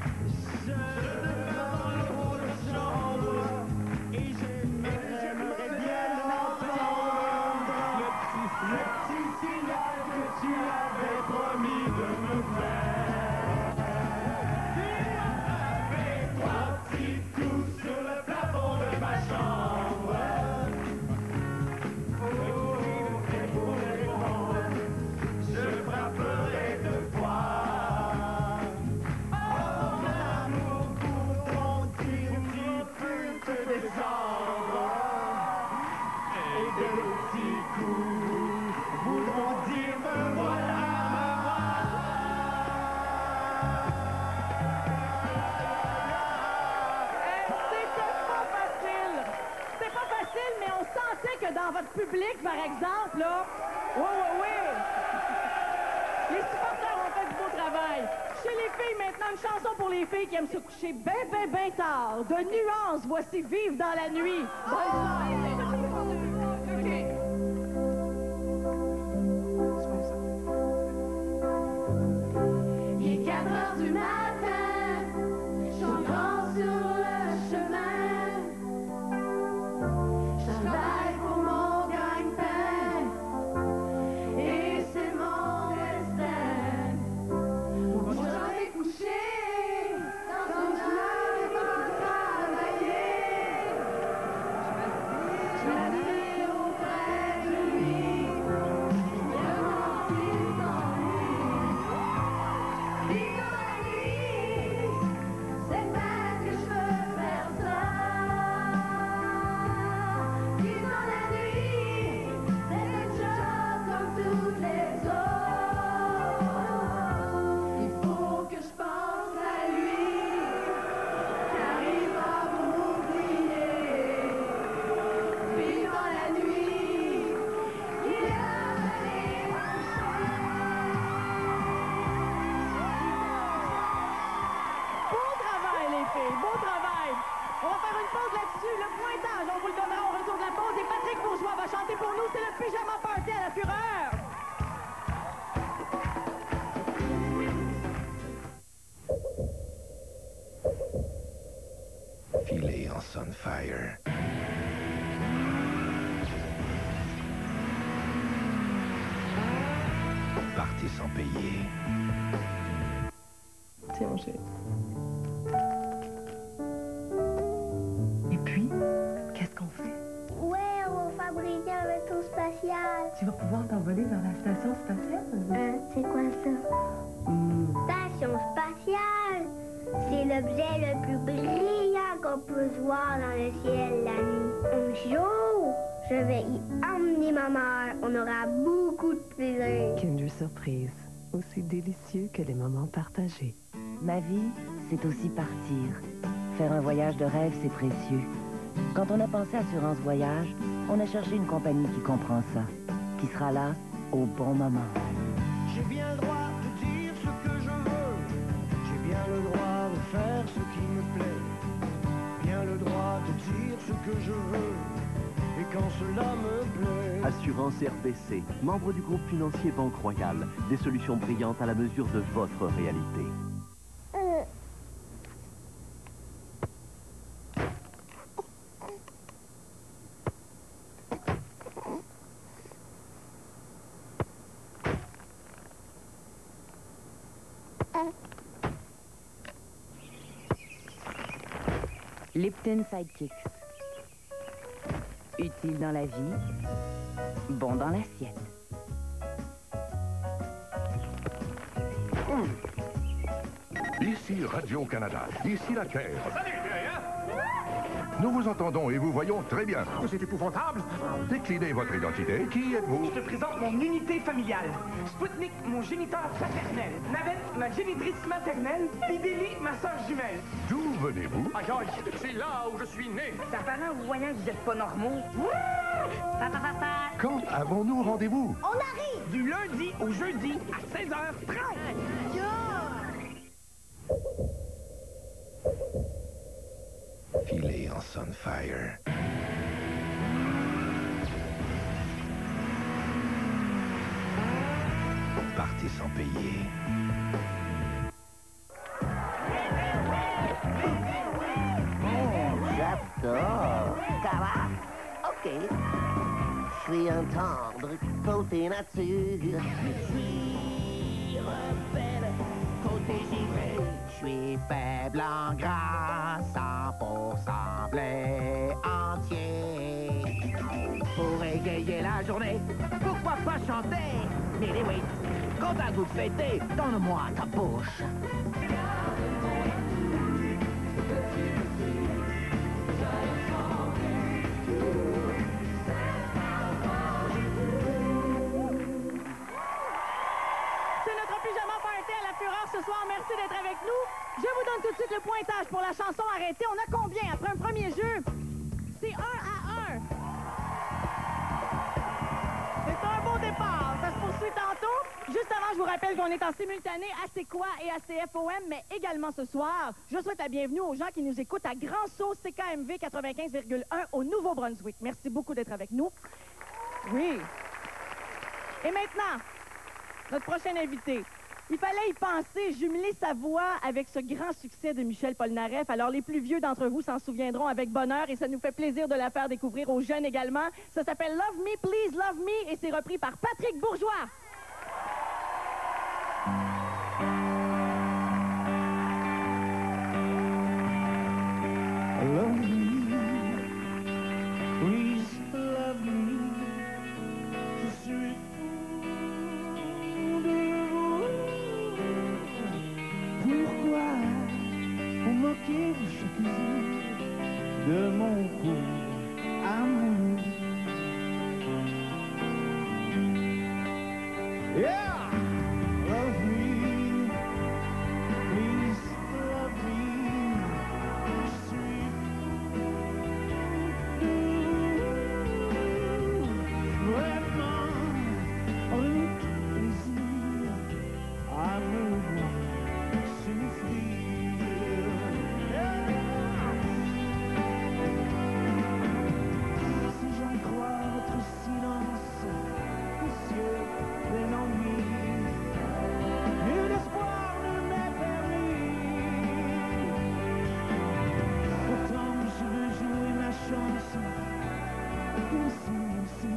public, par exemple, là. Oui, oui, oui. Les supporters ont fait du beau travail. Chez les filles, maintenant, une chanson pour les filles qui aiment se coucher ben, ben, ben tard. De Nuances, voici Vive dans la nuit. Bonne soirée. OK. Il est quatre heures du matin, je suis encore sur le chemin. Je travaille pour mon gagne-pain et c'est mon destin. Mon chum est couché dans son âme et pas travailler. Je vais aller auprès de lui, demander son lui. Vivre dans la nuit, c'est pas que je veux faire ça. Vivre dans la nuit, c'est un job comme toutes les autres. Il faut que je pense à lui, car il va m'oublier. Vivre dans la nuit, il a volé mon Beau travail, les filles, beau travail. On va faire une pause là-dessus. Le pointage, on vous le donnera au retour de la pause. Et Patrick Bourgeois va chanter pour nous. C'est le pyjama party à la fureur. Filet en Sunfire. Partez sans payer. Tiens, mon chéri. Et puis, qu'est-ce qu'on fait? Ouais, on va fabriquer un vaisseau spatial. Tu vas pouvoir t'envoler vers la station spatiale? Euh, c'est quoi ça? Hmm. Station spatiale. C'est l'objet le plus brillant qu'on peut voir dans le ciel la nuit. Un jour, je vais y emmener ma mère. On aura beaucoup de plaisir. Kinder Surprise, aussi délicieux que les moments partagés. Ma vie, c'est aussi partir. Faire un voyage de rêve, c'est précieux. Quand on a pensé Assurance Voyage, on a cherché une compagnie qui comprend ça, qui sera là au bon moment. J'ai bien le droit de dire ce que je veux. J'ai bien le droit de faire ce qui me plaît. Bien le droit de dire ce que je veux. Et quand cela me plaît. Assurance R B C, membre du groupe financier Banque Royale. Des solutions brillantes à la mesure de votre réalité. Lipton Sidekicks. Utile dans la vie, bon dans l'assiette. Ici Radio-Canada, ici la Terre. Nous vous entendons et vous voyons très bien. C'est épouvantable. Déclinez votre identité. Qui êtes-vous? Je te présente mon unité familiale. Sputnik, mon géniteur paternel. Navette, ma génitrice maternelle. Et Billy, ma sœur jumelle. D'où venez-vous? Aïe, aïe, c'est là où je suis né. Ça paraît en vous voyant que vous n'êtes pas normaux. Papa, papa. Quand avons-nous rendez-vous? On arrive! Du lundi au jeudi à seize heures trente. Filet en Sunfire. Partez sans payer. J'adore. Ça va? OK. Je suis un tendre côté nature. Je suis rebelle côté givré. Je suis faible en gras, cent pour cent blé entier. Pour égayer la journée, pourquoi pas chanter? Mais oui, quand à vous fêter, donne-moi ta bouche. Ce soir, merci d'être avec nous. Je vous donne tout de suite le pointage pour la chanson Arrêtez. On a combien après un premier jeu? C'est un à un. depuis tantôt. Juste avant, je vous rappelle qu'on est en simultané à C'est quoi et à C F O M, mais également ce soir, je souhaite la bienvenue aux gens qui nous écoutent à Grand Saut C K M V quatre-vingt-quinze virgule un au Nouveau-Brunswick. Merci beaucoup d'être avec nous. Oui. Et maintenant, notre prochain invité. Il fallait y penser, jumeler sa voix avec ce grand succès de Michel Polnareff. Alors, les plus vieux d'entre vous s'en souviendront avec bonheur et ça nous fait plaisir de la faire découvrir aux jeunes également. Ça s'appelle Love Me, Please Love Me et c'est repris par Patrick Bourgeois. Love me, please love me. Je suis fou de vous. Pourquoi vous moquez-vous chaque jour de mon pauvre amour? Yeah! Love me, please love me. Je suis fou de vous. Vraiment, avec plaisir à me voir souffrir. Si j'en crois votre silence, monsieur, plein d'ennui, nul espoir ne m'est permis. Pourtant, je veux jouer ma chance, aussi, aussi.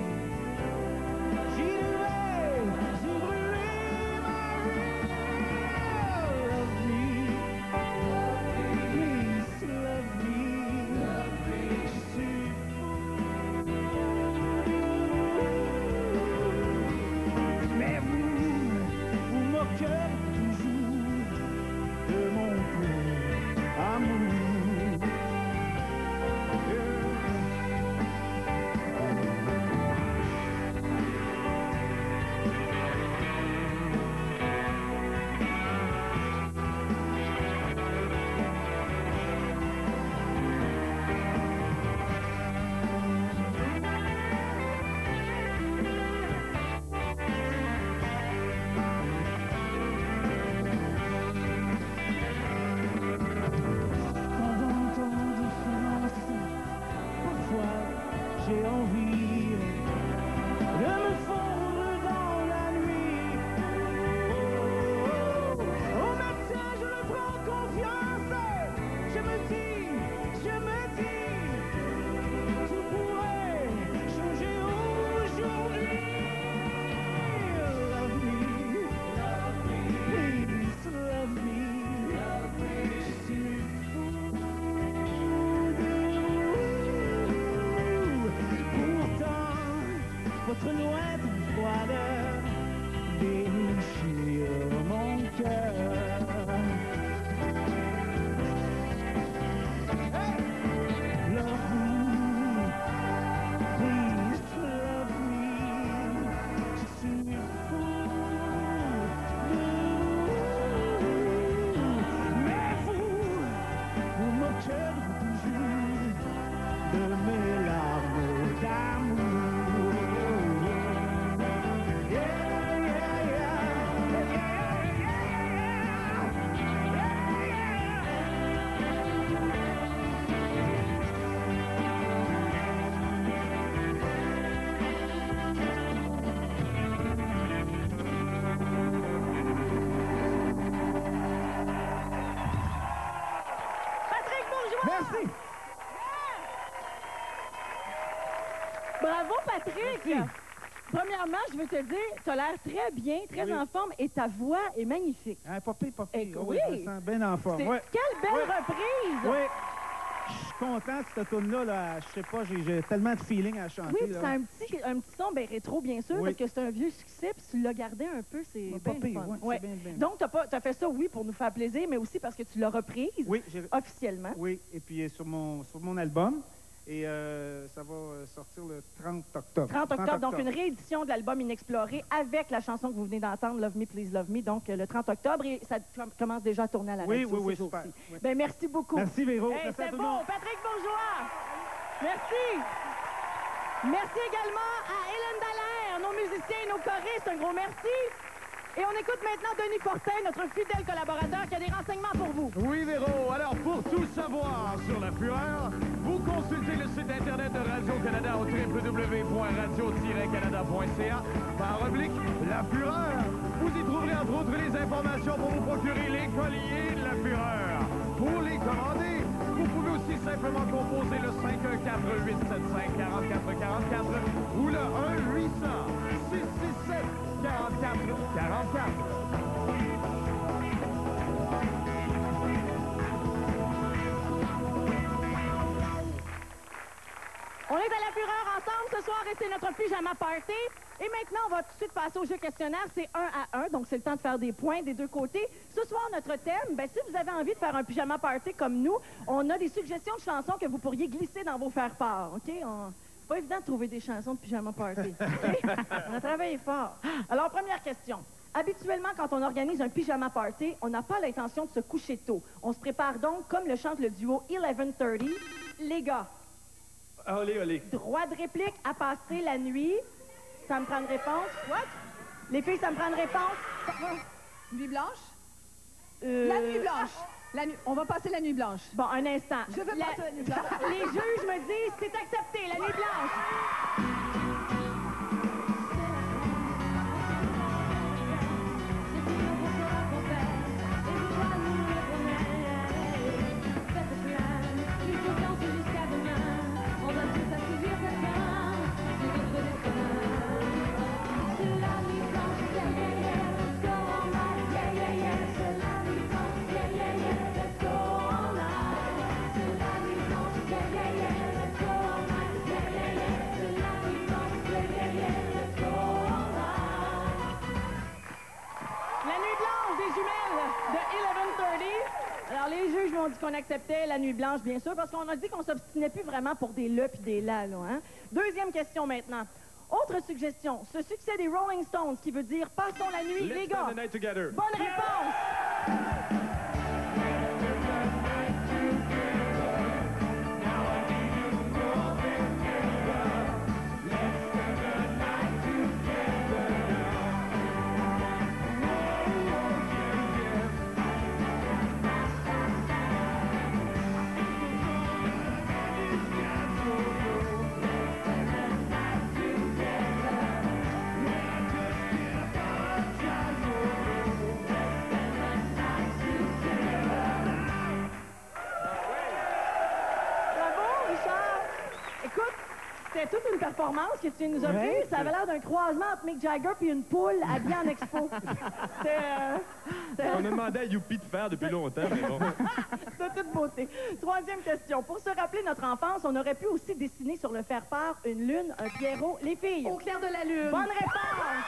J'y vais, j'y brûler ma vie. Love me, please love me. Je suis fou de vous. Mais vous, vous moquez toujours de mon pauvre amour. Pendant tant de différence, parfois j'ai envie de me fondre dans la nuit. Oh, oh, au médecin, je le prends confiance. Je me dis, je me dis, tout pourrait changer aujourd'hui. Love me, please love me. Je suis fou de vous. Pourtant, votre lointaine froideur déchire mon cœur. Love me, please love me. Je suis fou de vous. Mais vous, vous moquez-vous toujours de mes larmes d'amour. Yeah, yeah, yeah. Patrick Bourgeois! Merci. Bravo, Patrick! Premièrement, je veux te dire, tu as l'air très bien, très Oui. en forme et ta voix est magnifique. Hein, pas pire, pas pire. Eh, Oh oui. je me sens bien en forme. C'est- Ouais. Quelle belle Ouais. reprise! Oui. Je suis content de cette tune-là. Là. Je sais pas, j'ai j'ai tellement de feeling à chanter. Oui, puis là. c'est un petit, un petit son ben, rétro, bien sûr, Oui. parce que c'est un vieux succès, puis tu l'as gardé un peu, c'est Ouais, pas bien pire, fun. ouais, c'est Ouais. bien, bien. Donc, tu as, fait ça, oui, pour nous faire plaisir, mais aussi parce que tu l'as reprise Oui, j'ai- officiellement. Oui, et puis euh, sur mon, sur mon album. Et euh, ça va euh, sortir le trente octobre. trente octobre, donc une réédition de l'album Inexploré avec la chanson que vous venez d'entendre, Love Me, Please Love Me, donc euh, le trente octobre, et ça com- commence déjà à tourner à la Oui, radio oui, oui, ces jours-ci. super, oui. Ben, merci beaucoup. Merci, Véro. Hey, Merci à c'est tout le beau, monde. Patrick Bourgeois. Merci. Merci également à Hélène Dallaire, nos musiciens et nos choristes, un gros merci. Et on écoute maintenant Denis Fortin, notre fidèle collaborateur, qui a des renseignements pour vous. Oui, Véro. Alors, pour tout savoir sur la fureur, vous consultez le site Internet de Radio-Canada au w w w point radio tiret canada point c a par oblique La Fureur. Vous y trouverez entre autres les informations pour vous procurer les colliers de La Fureur. Pour les commander, vous pouvez aussi simplement composer le cinq un quatre, huit sept cinq, quarante-quatre quarante-quatre ou le un huit cents, six six sept, quarante-quatre quarante-quatre. On est à La Fureur ensemble ce soir et c'est notre pyjama party. Et maintenant, on va tout de suite passer au jeu questionnaire. C'est un à un, donc c'est le temps de faire des points des deux côtés. Ce soir, notre thème, ben, si vous avez envie de faire un pyjama party comme nous, on a des suggestions de chansons que vous pourriez glisser dans vos faire-part, OK? On... C'est pas évident de trouver des chansons de pyjama party. Okay? On a travaillé fort. Alors, première question. Habituellement, quand on organise un pyjama party, on n'a pas l'intention de se coucher tôt. On se prépare donc, comme le chante le duo eleven thirty. Les gars, Olé, olé. droit de réplique à passer la nuit. Ça me prend une réponse. What? Les filles, ça me prend une réponse. Nuit blanche? Euh... La nuit blanche. La nuit... On va passer la nuit blanche. Bon, un instant. Je veux La... passer la nuit blanche. Les juges me disent c'est accepté, la nuit blanche. Alors, les juges m'ont dit qu'on acceptait la nuit blanche, bien sûr, parce qu'on a dit qu'on s'obstinait plus vraiment pour des le puis des là, là, hein? Deuxième question maintenant. Autre suggestion, ce succès des Rolling Stones, qui veut dire « Passons la nuit, les gars ». Bonne réponse! C'était toute une performance que tu nous as Ouais, fait. Ça avait l'air d'un croisement entre Mick Jagger et une poule habillée en expo. C'était... Euh, c'était- On a demandé à Youpi de faire depuis longtemps, mais bon. de toute beauté. Troisième question. Pour se rappeler notre enfance, on aurait pu aussi dessiner sur le faire-part une lune, un Pierrot, les filles. Au clair de la lune. Bonne réponse!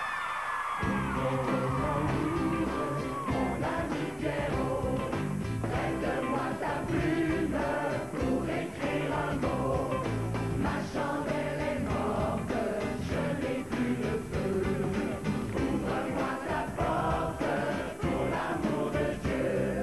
Prête-moi ta plume pour écrire un mot. Ma chandelle est morte, je n'ai plus de feu. Ouvre-moi ta porte pour l'amour de Dieu.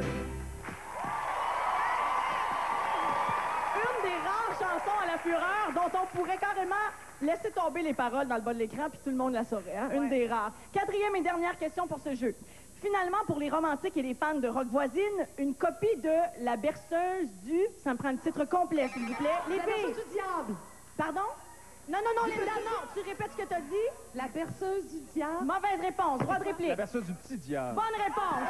Une des rares chansons à La Fureur dont on pourrait carrément laisser tomber les paroles dans le bas de l'écran puis tout le monde la saurait. Hein? Une des rares. Quatrième et dernière question pour ce jeu. Finalement, pour les romantiques et les fans de rock voisine, une copie de La berceuse du... Ça me prend le titre complet, s'il vous plaît. Les La filles. berceuse du diable. Pardon? Non, non, non, Linda, non. Tu répètes ce que t'as dit? La berceuse du diable. Mauvaise réponse. Droit de réplique. La berceuse du petit diable. Bonne réponse.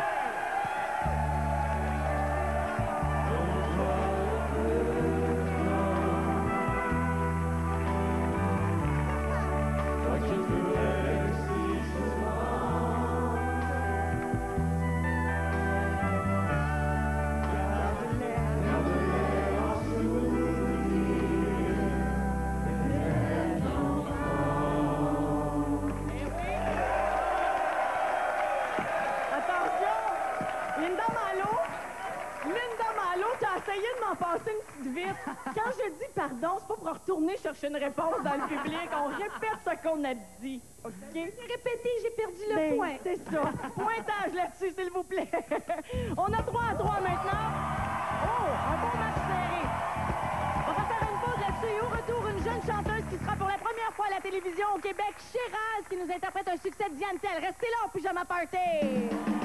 Passer une petite vite. Quand je dis pardon, c'est pas pour retourner chercher une réponse dans le public. On répète ce qu'on a dit. OK? Répétez, j'ai perdu le Ben, point. C'est ça. Pointage là-dessus, s'il vous plaît. On a trois à trois maintenant. Oh, un bon match serré. On va faire une pause là-dessus et au retour, une jeune chanteuse qui sera pour la première fois à à la télévision au Québec, Chéraz, qui nous interprète un succès de Diane Tell. Restez là au Pyjama Party!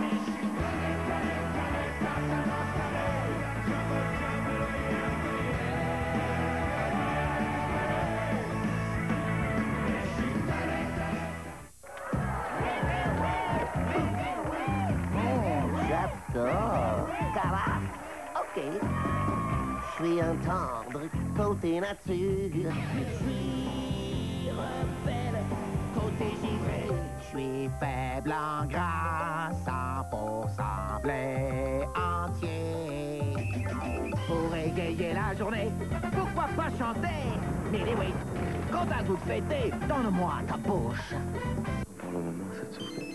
J'adore. Ça va? OK. Je suis un tendre côté nature. Je suis rebelle côté givré. Je suis faible en gras, cent pour cent blé entier. Pour égayer la journée, pourquoi pas chanter? Mais oui, quand t'as le goût de fêter, donne-moi ta bouche. Pour le moment, ça te souffle.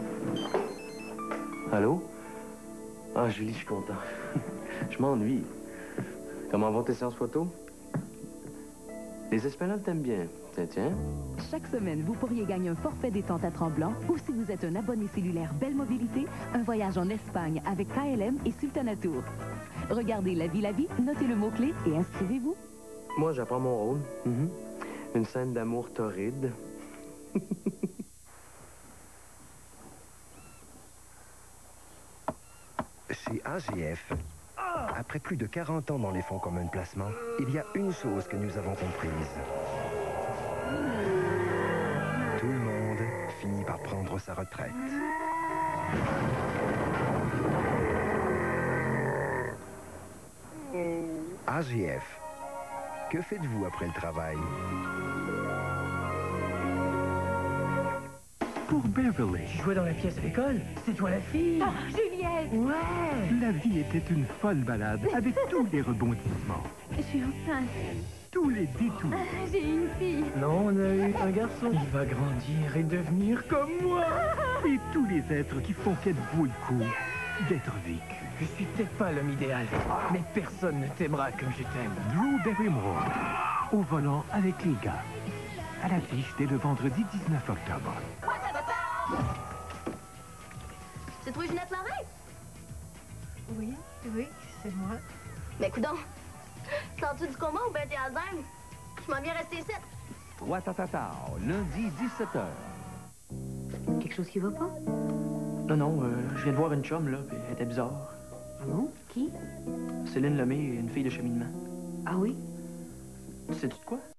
Allô? Ah, Julie, je suis content. Je m'ennuie. Comment vont tes séances photos? Les Espagnols t'aiment bien. Tiens, tiens. Chaque semaine, vous pourriez gagner un forfait détente à Tremblant ou si vous êtes un abonné cellulaire Belle Mobilité, un voyage en Espagne avec K L M et Sultanatour. Regardez La Vie, la vie, notez le mot-clé et inscrivez-vous. Moi, j'apprends mon rôle. Mm-hmm. Une scène d'amour torride. Chez A G F, après plus de quarante ans dans les fonds communs de placement, il y a une chose que nous avons comprise. Tout le monde finit par prendre sa retraite. A G F, que faites-vous après le travail? Pour Beverly. Je jouais dans la pièce à l'école. C'est toi la fille. Oh, Juliette! Ouais! La vie était une folle balade avec tous les rebondissements, Je suis enceinte. tous les détours. Ah, j'ai une fille. Non, on a eu un garçon. Il va grandir et devenir comme moi. Et tous les êtres qui font qu'être vaut le coup d'être vécu. Je suis peut-être pas l'homme idéal, mais personne ne t'aimera comme je t'aime. Drew Barrymore, au volant avec les gars. À l'affiche dès le vendredi dix-neuf octobre. C'est toi, Ginette Lorrain? Oui, oui, c'est moi. Mais coudonc, sors-tu du coma ou ben t'es Alzheimer? Je m'en viens rester ici. Trois tatata, lundi dix-sept heures. Quelque chose qui va pas? Non, non, euh, je viens de voir une chum, là, puis elle était bizarre. Non? Qui? Céline Lemay, une fille de cheminement. Ah oui? Sais-tu de quoi?